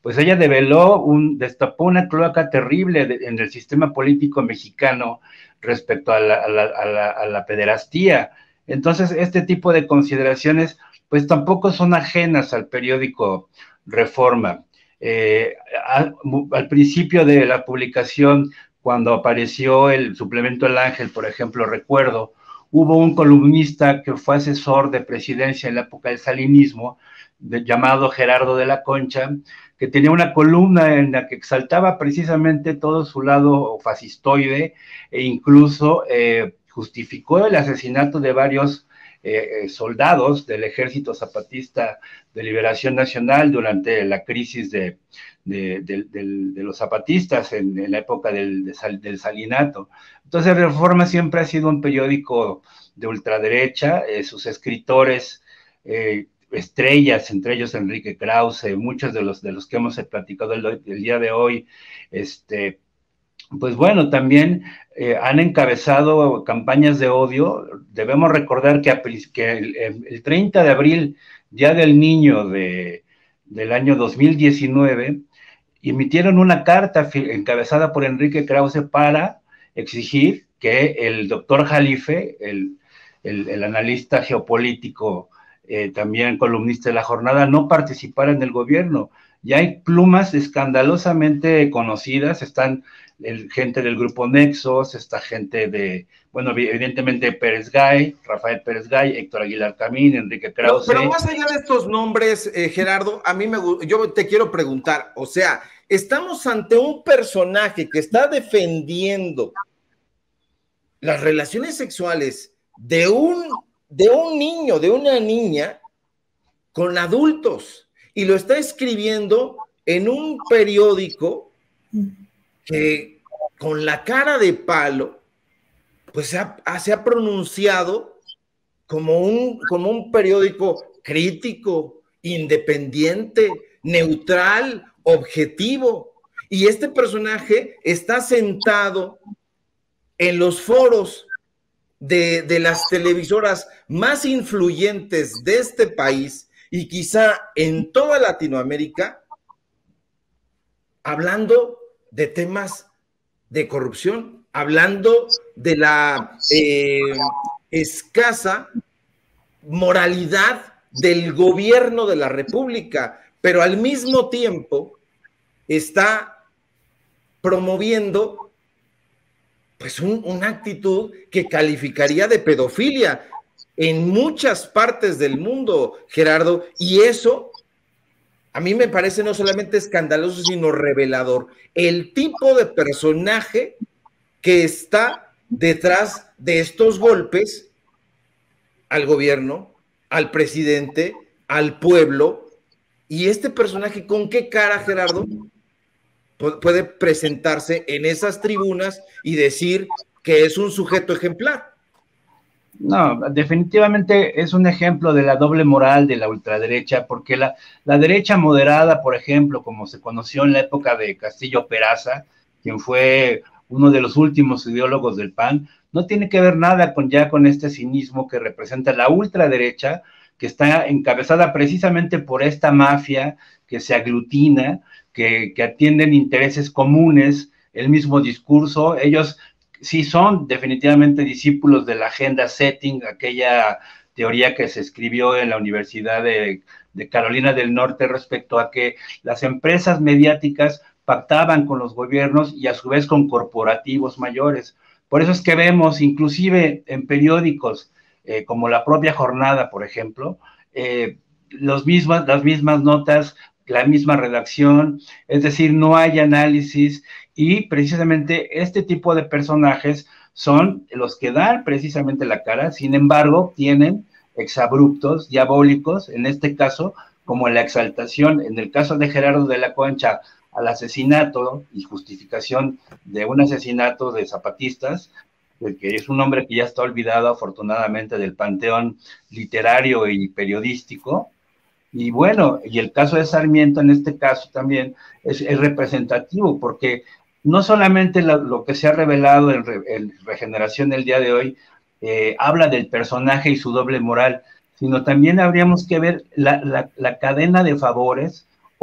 pues ella develó, un, destapó una cloaca terrible de, en el sistema político mexicano respecto a la, a, la, a, la, a la pederastía. Entonces, este tipo de consideraciones, pues tampoco son ajenas al periódico Reforma. Eh, a, al principio de la publicación, cuando apareció el suplemento El Ángel, por ejemplo, recuerdo, hubo un columnista que fue asesor de presidencia en la época del salinismo, de, llamado Gerardo de la Concha, que tenía una columna en la que exaltaba precisamente todo su lado fascistoide e incluso eh, justificó el asesinato de varios eh, soldados del Ejército Zapatista de Liberación Nacional durante la crisis de, de, de, de, de los zapatistas en, en la época del, de sal, del salinato. Entonces, Reforma siempre ha sido un periódico de ultraderecha, eh, sus escritores eh, estrellas, entre ellos Enrique Krause, muchos de los, de los que hemos platicado el, el día de hoy, este, pues bueno, también eh, han encabezado campañas de odio. Debemos recordar que, a, que el, el treinta de abril, Día del Niño de, del año dos mil diecinueve, emitieron una carta encabezada por Enrique Krause para exigir que el doctor Jalife, el, el, el analista geopolítico, Eh, también columnista de La Jornada, no participara en el gobierno. Ya hay plumas escandalosamente conocidas, están el, gente del grupo Nexos, esta gente de, bueno, evidentemente Pérez Gay, Rafael Pérez Gay, Héctor Aguilar Camín, Enrique Krause. Pero, pero más allá de estos nombres, eh, Gerardo, a mí me yo te quiero preguntar, o sea, estamos ante un personaje que está defendiendo las relaciones sexuales de un de un niño, de una niña con adultos, y lo está escribiendo en un periódico que con la cara de palo, pues se ha, se ha pronunciado como un, como un periódico crítico, independiente, neutral, objetivo, y este personaje está sentado en los foros De, de las televisoras más influyentes de este país y quizá en toda Latinoamérica, hablando de temas de corrupción, hablando de la eh, escasa moralidad del gobierno de la República, pero al mismo tiempo está promoviendo pues un, una actitud que calificaría de pedofilia en muchas partes del mundo, Gerardo, y eso a mí me parece no solamente escandaloso, sino revelador. El tipo de personaje que está detrás de estos golpes al gobierno, al presidente, al pueblo, y este personaje, ¿con qué cara, Gerardo, puede presentarse en esas tribunas y decir que es un sujeto ejemplar? No, definitivamente es un ejemplo de la doble moral de la ultraderecha, porque la, la derecha moderada, por ejemplo, como se conoció en la época de Castillo Peraza, quien fue uno de los últimos ideólogos del P A N, no tiene que ver nada con ya con este cinismo que representa la ultraderecha, que está encabezada precisamente por esta mafia que se aglutina, que, que atienden intereses comunes, el mismo discurso. Ellos sí son definitivamente discípulos de la agenda setting, aquella teoría que se escribió en la Universidad de, de Carolina del Norte respecto a que las empresas mediáticas pactaban con los gobiernos y a su vez con corporativos mayores. Por eso es que vemos, inclusive en periódicos eh, como La Propia Jornada, por ejemplo, eh, los mismas, las mismas notas, la misma redacción, es decir, no hay análisis, y precisamente este tipo de personajes son los que dan precisamente la cara. Sin embargo, tienen exabruptos diabólicos, en este caso, como la exaltación, en el caso de Gerardo de la Concha, al asesinato y justificación de un asesinato de zapatistas, que es un hombre que ya está olvidado afortunadamente del panteón literario y periodístico. Y bueno, y el caso de Sarmiento en este caso también es, es representativo, porque no solamente lo, lo que se ha revelado en, Re, en Regeneración el día de hoy eh, habla del personaje y su doble moral, sino también habríamos que ver la, la, la cadena de favores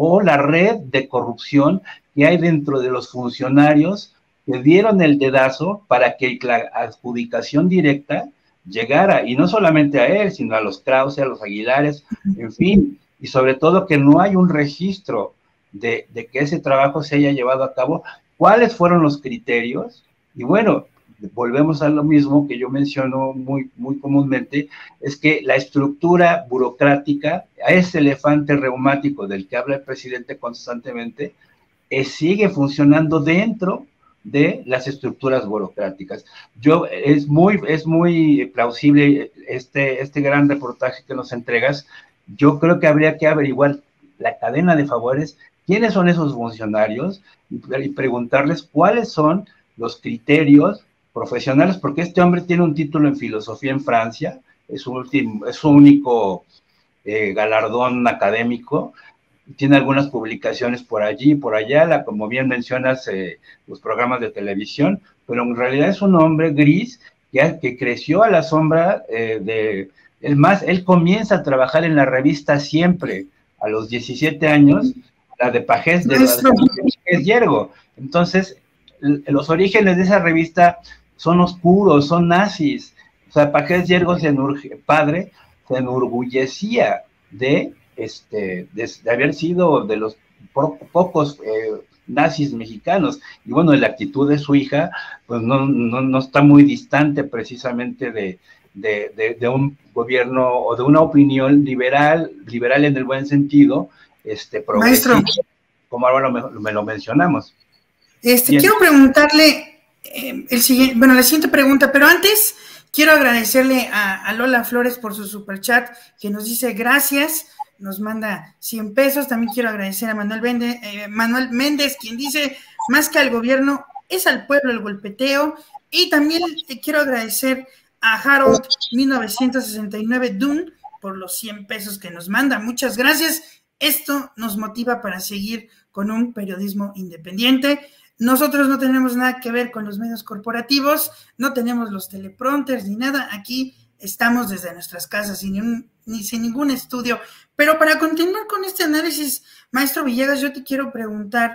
o la red de corrupción que hay dentro de los funcionarios que dieron el dedazo para que la adjudicación directa llegara, y no solamente a él, sino a los Krause, a los Aguilares, en fin, y sobre todo que no hay un registro de, de que ese trabajo se haya llevado a cabo. ¿Cuáles fueron los criterios? Y bueno, volvemos a lo mismo que yo menciono muy, muy comúnmente, es que la estructura burocrática, a ese elefante reumático del que habla el presidente constantemente, eh, sigue funcionando dentro de las estructuras burocráticas. Yo, es muy, es muy plausible este, este gran reportaje que nos entregas. Yo creo que habría que averiguar la cadena de favores, quiénes son esos funcionarios, y, y preguntarles cuáles son los criterios profesionales, porque este hombre tiene un título en filosofía en Francia, es su, último, es su único eh, galardón académico, tiene algunas publicaciones por allí y por allá, la, como bien mencionas, eh, los programas de televisión, pero en realidad es un hombre gris que, que creció a la sombra eh, de... El más, él comienza a trabajar en la revista Siempre, a los diecisiete años, la de Pajés, de, la de Pajés Yergo. Entonces, los orígenes de esa revista son oscuros, son nazis. O sea, Pajés Yergo, se enurge, padre, se enorgullecía de, este, de, de haber sido de los po pocos eh, nazis mexicanos. Y bueno, la actitud de su hija, pues no, no, no está muy distante precisamente de, de, de, de un gobierno o de una opinión liberal, liberal en el buen sentido, este, progresista, maestro, como ahora lo, me lo mencionamos. Este, quiero preguntarle eh, el siguiente, bueno, la siguiente pregunta, pero antes quiero agradecerle a, a Lola Flores por su superchat, que nos dice gracias, nos manda cien pesos. También quiero agradecer a Manuel, Vende, eh, Manuel Méndez, quien dice, más que al gobierno, es al pueblo el golpeteo. Y también eh, quiero agradecer a Harold mil novecientos sesenta y nueve Dun por los cien pesos que nos manda. Muchas gracias. Esto nos motiva para seguir con un periodismo independiente. Nosotros no tenemos nada que ver con los medios corporativos, no tenemos los teleprompters ni nada. Aquí estamos desde nuestras casas, sin, un, ni, sin ningún estudio. Pero para continuar con este análisis, maestro Villegas, yo te quiero preguntar,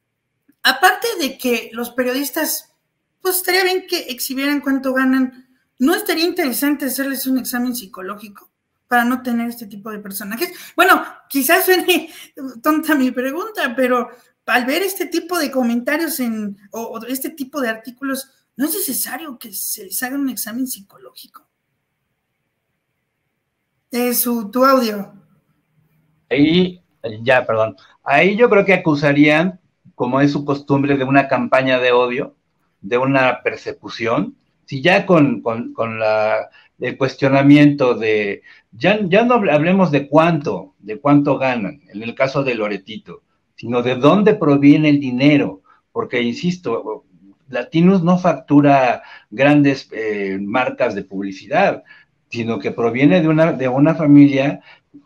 aparte de que los periodistas, pues estaría bien que exhibieran cuánto ganan, ¿no estaría interesante hacerles un examen psicológico para no tener este tipo de personajes? Bueno, quizás suene tonta mi pregunta, pero al ver este tipo de comentarios en, o, o este tipo de artículos, ¿no es necesario que se les haga un examen psicológico? Eh, su, tu audio. Ahí, ya, perdón. Ahí yo creo que acusarían, como es su costumbre, de una campaña de odio, de una persecución. Si ya con, con, con la, el cuestionamiento de, ya, ya no hablemos de cuánto, de cuánto ganan, en el caso de Loretito, sino de dónde proviene el dinero, porque, insisto, Latinus no factura grandes eh, marcas de publicidad, sino que proviene de una, de una familia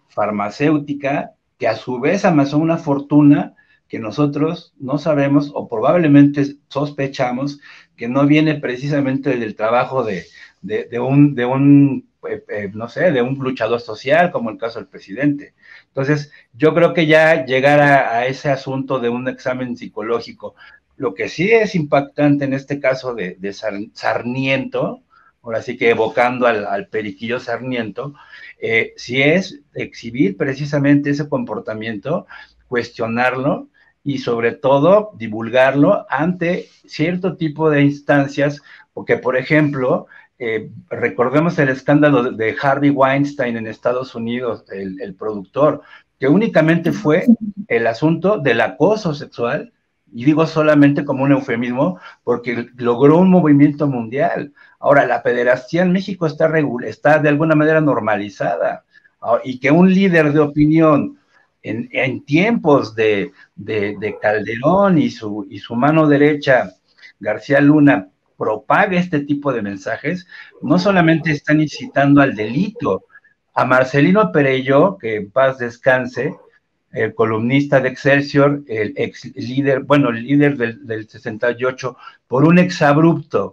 farmacéutica que a su vez amasó una fortuna que nosotros no sabemos o probablemente sospechamos que no viene precisamente del trabajo de, de, de un, de un eh, eh, no sé, de un luchador social, como el caso del presidente. Entonces, yo creo que ya llegar a, a ese asunto de un examen psicológico, lo que sí es impactante en este caso de, de Sarniento, ahora sí que evocando al, al periquillo Sarniento, eh, sí es exhibir precisamente ese comportamiento, cuestionarlo y sobre todo divulgarlo ante cierto tipo de instancias, porque por ejemplo, eh, recordemos el escándalo de Harvey Weinstein en Estados Unidos, el, el productor, que únicamente fue el asunto del acoso sexual, y digo solamente como un eufemismo, porque logró un movimiento mundial. Ahora, la pederastía en México está, está de alguna manera normalizada, y que un líder de opinión en, en tiempos de, de, de Calderón y su, y su mano derecha, García Luna, propague este tipo de mensajes, no solamente están incitando al delito. A Marcelino Perelló, que en paz descanse, el columnista de Excelsior, el ex líder, bueno, el líder del, del sesenta y ocho, por un exabrupto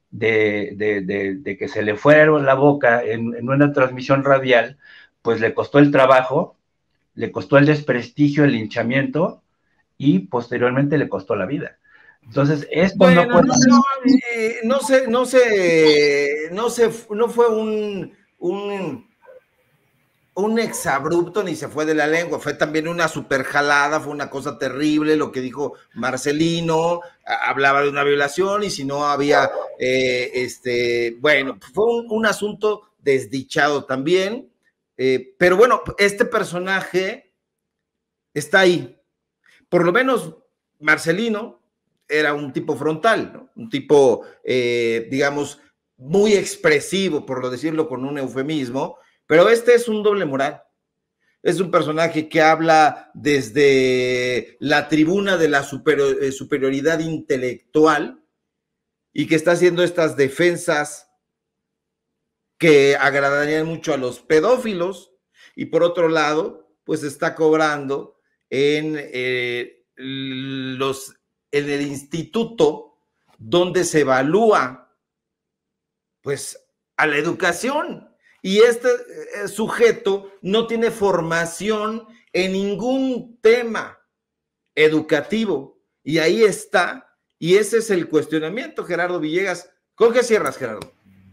de, de, de, de que se le fuera la boca en, en una transmisión radial, pues le costó el trabajo le costó el desprestigio, el linchamiento, y posteriormente le costó la vida. Entonces, esto bueno, no puede... No, no, eh, no sé, no sé, no sé, no fue un, un, un exabrupto ni se fue de la lengua, fue también una super jalada, fue una cosa terrible lo que dijo Marcelino, hablaba de una violación y si no había, eh, este, bueno, fue un, un asunto desdichado también, eh, pero bueno, este personaje está ahí, por lo menos Marcelino era un tipo frontal, ¿no? Un tipo, eh, digamos, muy expresivo, por lo decirlo con un eufemismo, pero este es un doble moral. Es un personaje que habla desde la tribuna de la superior, eh, superioridad intelectual y que está haciendo estas defensas que agradarían mucho a los pedófilos y por otro lado, pues está cobrando en eh, los en el instituto donde se evalúa pues a la educación y este eh, sujeto no tiene formación en ningún tema educativo y ahí está y ese es el cuestionamiento, Gerardo Villegas. ¿Con qué cierras, Gerardo?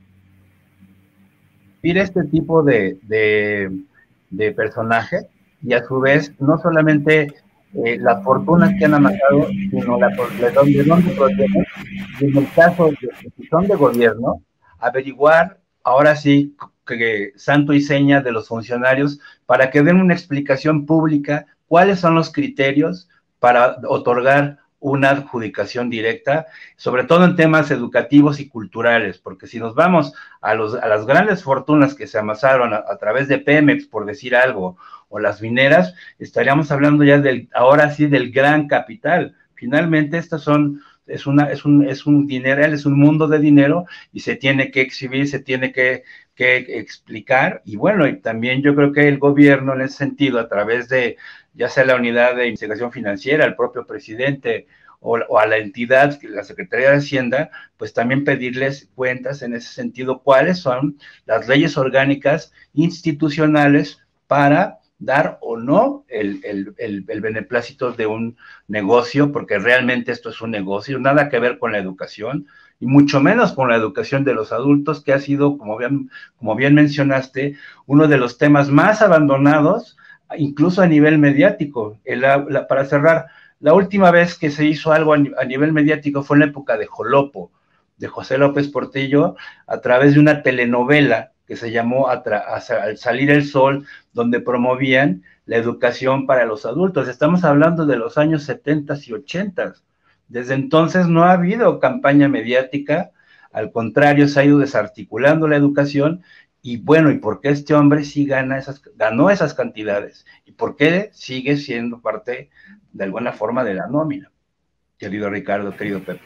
Mira este tipo de, de, de personaje y a su vez no solamente eh, las fortunas que han amasado, sino la, de dónde, dónde provienen, y en el caso de que son de gobierno, averiguar ahora sí que, que santo y seña de los funcionarios para que den una explicación pública cuáles son los criterios para otorgar una adjudicación directa, sobre todo en temas educativos y culturales, porque si nos vamos a, los, a las grandes fortunas que se amasaron a, a través de Pemex, por decir algo, o las mineras, estaríamos hablando ya del, ahora sí, del gran capital. Finalmente, estas son, es, una, es, un, es un dinero, es un mundo de dinero y se tiene que exhibir, se tiene que, que explicar, y bueno, y también yo creo que el gobierno en ese sentido, a través de ya sea la unidad de investigación financiera, el propio presidente o, o a la entidad, la Secretaría de Hacienda, pues también pedirles cuentas en ese sentido, cuáles son las leyes orgánicas institucionales para dar o no el, el, el, el beneplácito de un negocio, porque realmente esto es un negocio, nada que ver con la educación, y mucho menos con la educación de los adultos, que ha sido, como bien, como bien mencionaste, uno de los temas más abandonados, incluso a nivel mediático. El, la, para cerrar, la última vez que se hizo algo a, a nivel mediático fue en la época de Jolopo, de José López Portillo, a través de una telenovela que se llamó a a, Al salir el sol, donde promovían la educación para los adultos. Estamos hablando de los años setenta y ochenta. Desde entonces no ha habido campaña mediática, al contrario, se ha ido desarticulando la educación. Y bueno, ¿y por qué este hombre sí gana esas, ganó esas cantidades? ¿Y por qué sigue siendo parte, de alguna forma, de la nómina? Querido Ricardo, querido Pepe.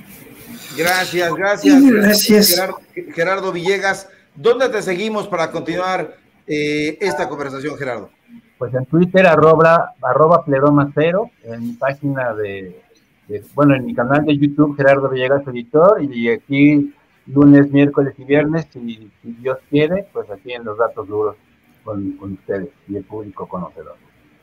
Gracias, gracias. Sí, gracias. Gerardo, Gerardo Villegas, ¿dónde te seguimos para continuar eh, esta conversación, Gerardo? Pues en Twitter, arroba, arroba pleroma cero, en mi página de, de, bueno, en mi canal de YouTube, Gerardo Villegas Editor, y aquí lunes, miércoles y viernes, si, si Dios quiere, pues aquí en Los Datos Duros con, con ustedes y el público conocedor.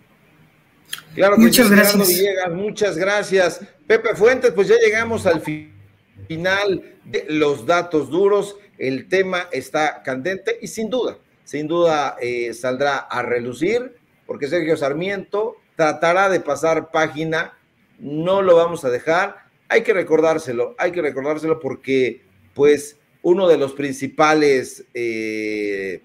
Claro que muchas sí, gracias. Gerardo Villegas, muchas gracias. Pepe Fuentes, pues ya llegamos al final de Los Datos Duros. El tema está candente y sin duda, sin duda eh, saldrá a relucir, porque Sergio Sarmiento tratará de pasar página, no lo vamos a dejar. Hay que recordárselo, hay que recordárselo porque pues uno de los principales eh,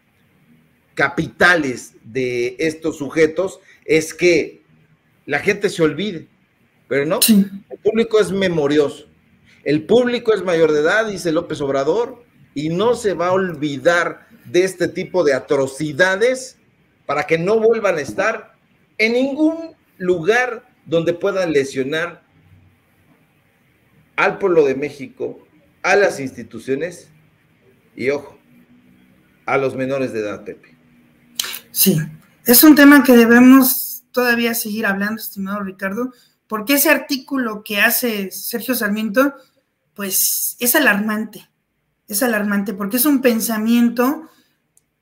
capitales de estos sujetos es que la gente se olvide, pero no, sí. El público es memorioso, el público es mayor de edad, dice López Obrador, y no se va a olvidar de este tipo de atrocidades para que no vuelvan a estar en ningún lugar donde puedan lesionar al pueblo de México, a las instituciones y, ojo, a los menores de edad, Pepe. Sí, es un tema que debemos todavía seguir hablando, estimado Ricardo, porque ese artículo que hace Sergio Sarmiento, pues es alarmante, es alarmante, porque es un pensamiento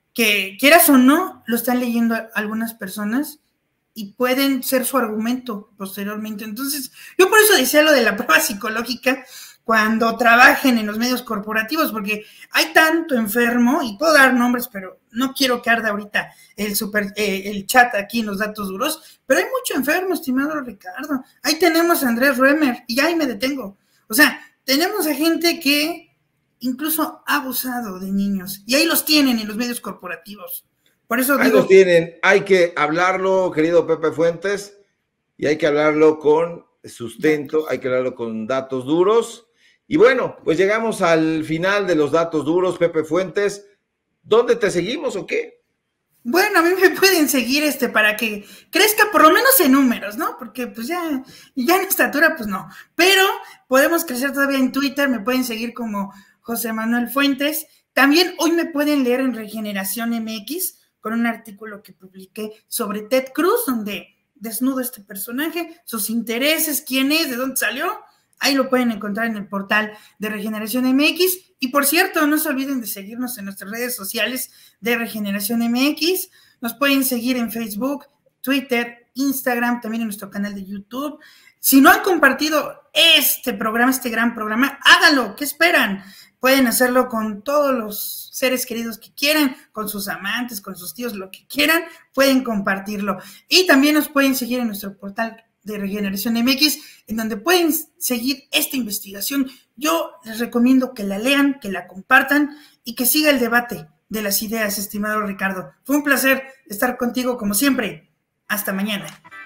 que quieras o no, lo están leyendo algunas personas y pueden ser su argumento posteriormente. Entonces, yo por eso decía lo de la prueba psicológica cuando trabajen en los medios corporativos, porque hay tanto enfermo, y puedo dar nombres, pero no quiero que arda ahorita el, super, eh, el chat aquí en los datos duros, pero hay mucho enfermo, estimado Ricardo. Ahí tenemos a Andrés Roemer, y ahí me detengo. O sea, tenemos a gente que incluso ha abusado de niños, y ahí los tienen en los medios corporativos. Por eso ahí digo, los tienen, hay que hablarlo, querido Pepe Fuentes, y hay que hablarlo con sustento, hay que hablarlo con datos duros. Y bueno, pues llegamos al final de los datos duros, Pepe Fuentes. ¿Dónde te seguimos o qué? Bueno, a mí me pueden seguir este para que crezca por lo menos en números, ¿no? Porque pues ya, ya en estatura pues no. Pero podemos crecer todavía en Twitter, me pueden seguir como José Manuel Fuentes. También hoy me pueden leer en Regeneración M X con un artículo que publiqué sobre Ted Cruz, donde desnudo a este personaje, sus intereses, quién es, de dónde salió. Ahí lo pueden encontrar en el portal de Regeneración M X. Y por cierto, no se olviden de seguirnos en nuestras redes sociales de Regeneración M X. Nos pueden seguir en Facebook, Twitter, Instagram, también en nuestro canal de YouTube. Si no han compartido este programa, este gran programa, háganlo. ¿Qué esperan? Pueden hacerlo con todos los seres queridos que quieran, con sus amantes, con sus tíos, lo que quieran, pueden compartirlo. Y también nos pueden seguir en nuestro portal de Regeneración M X, en donde pueden seguir esta investigación. Yo les recomiendo que la lean, que la compartan y que siga el debate de las ideas, estimado Ricardo. Fue un placer estar contigo como siempre. Hasta mañana.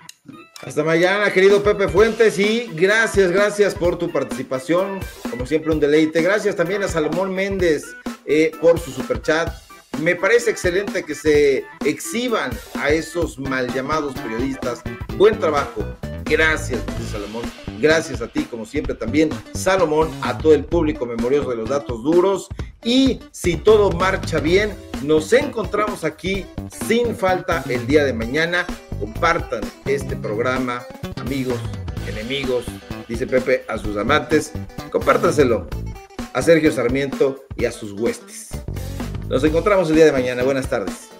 Hasta mañana, querido Pepe Fuentes, y gracias, gracias por tu participación, como siempre un deleite. Gracias también a Salomón Méndez eh, por su superchat. Me parece excelente que se exhiban a esos mal llamados periodistas. Buen trabajo. Gracias, Salomón. Gracias a ti, como siempre, también, Salomón, a todo el público memorioso de los datos duros. Y si todo marcha bien, nos encontramos aquí sin falta el día de mañana. Compartan este programa, amigos, enemigos, dice Pepe, a sus amantes. Compártanselo a Sergio Sarmiento y a sus huestes. Nos encontramos el día de mañana. Buenas tardes.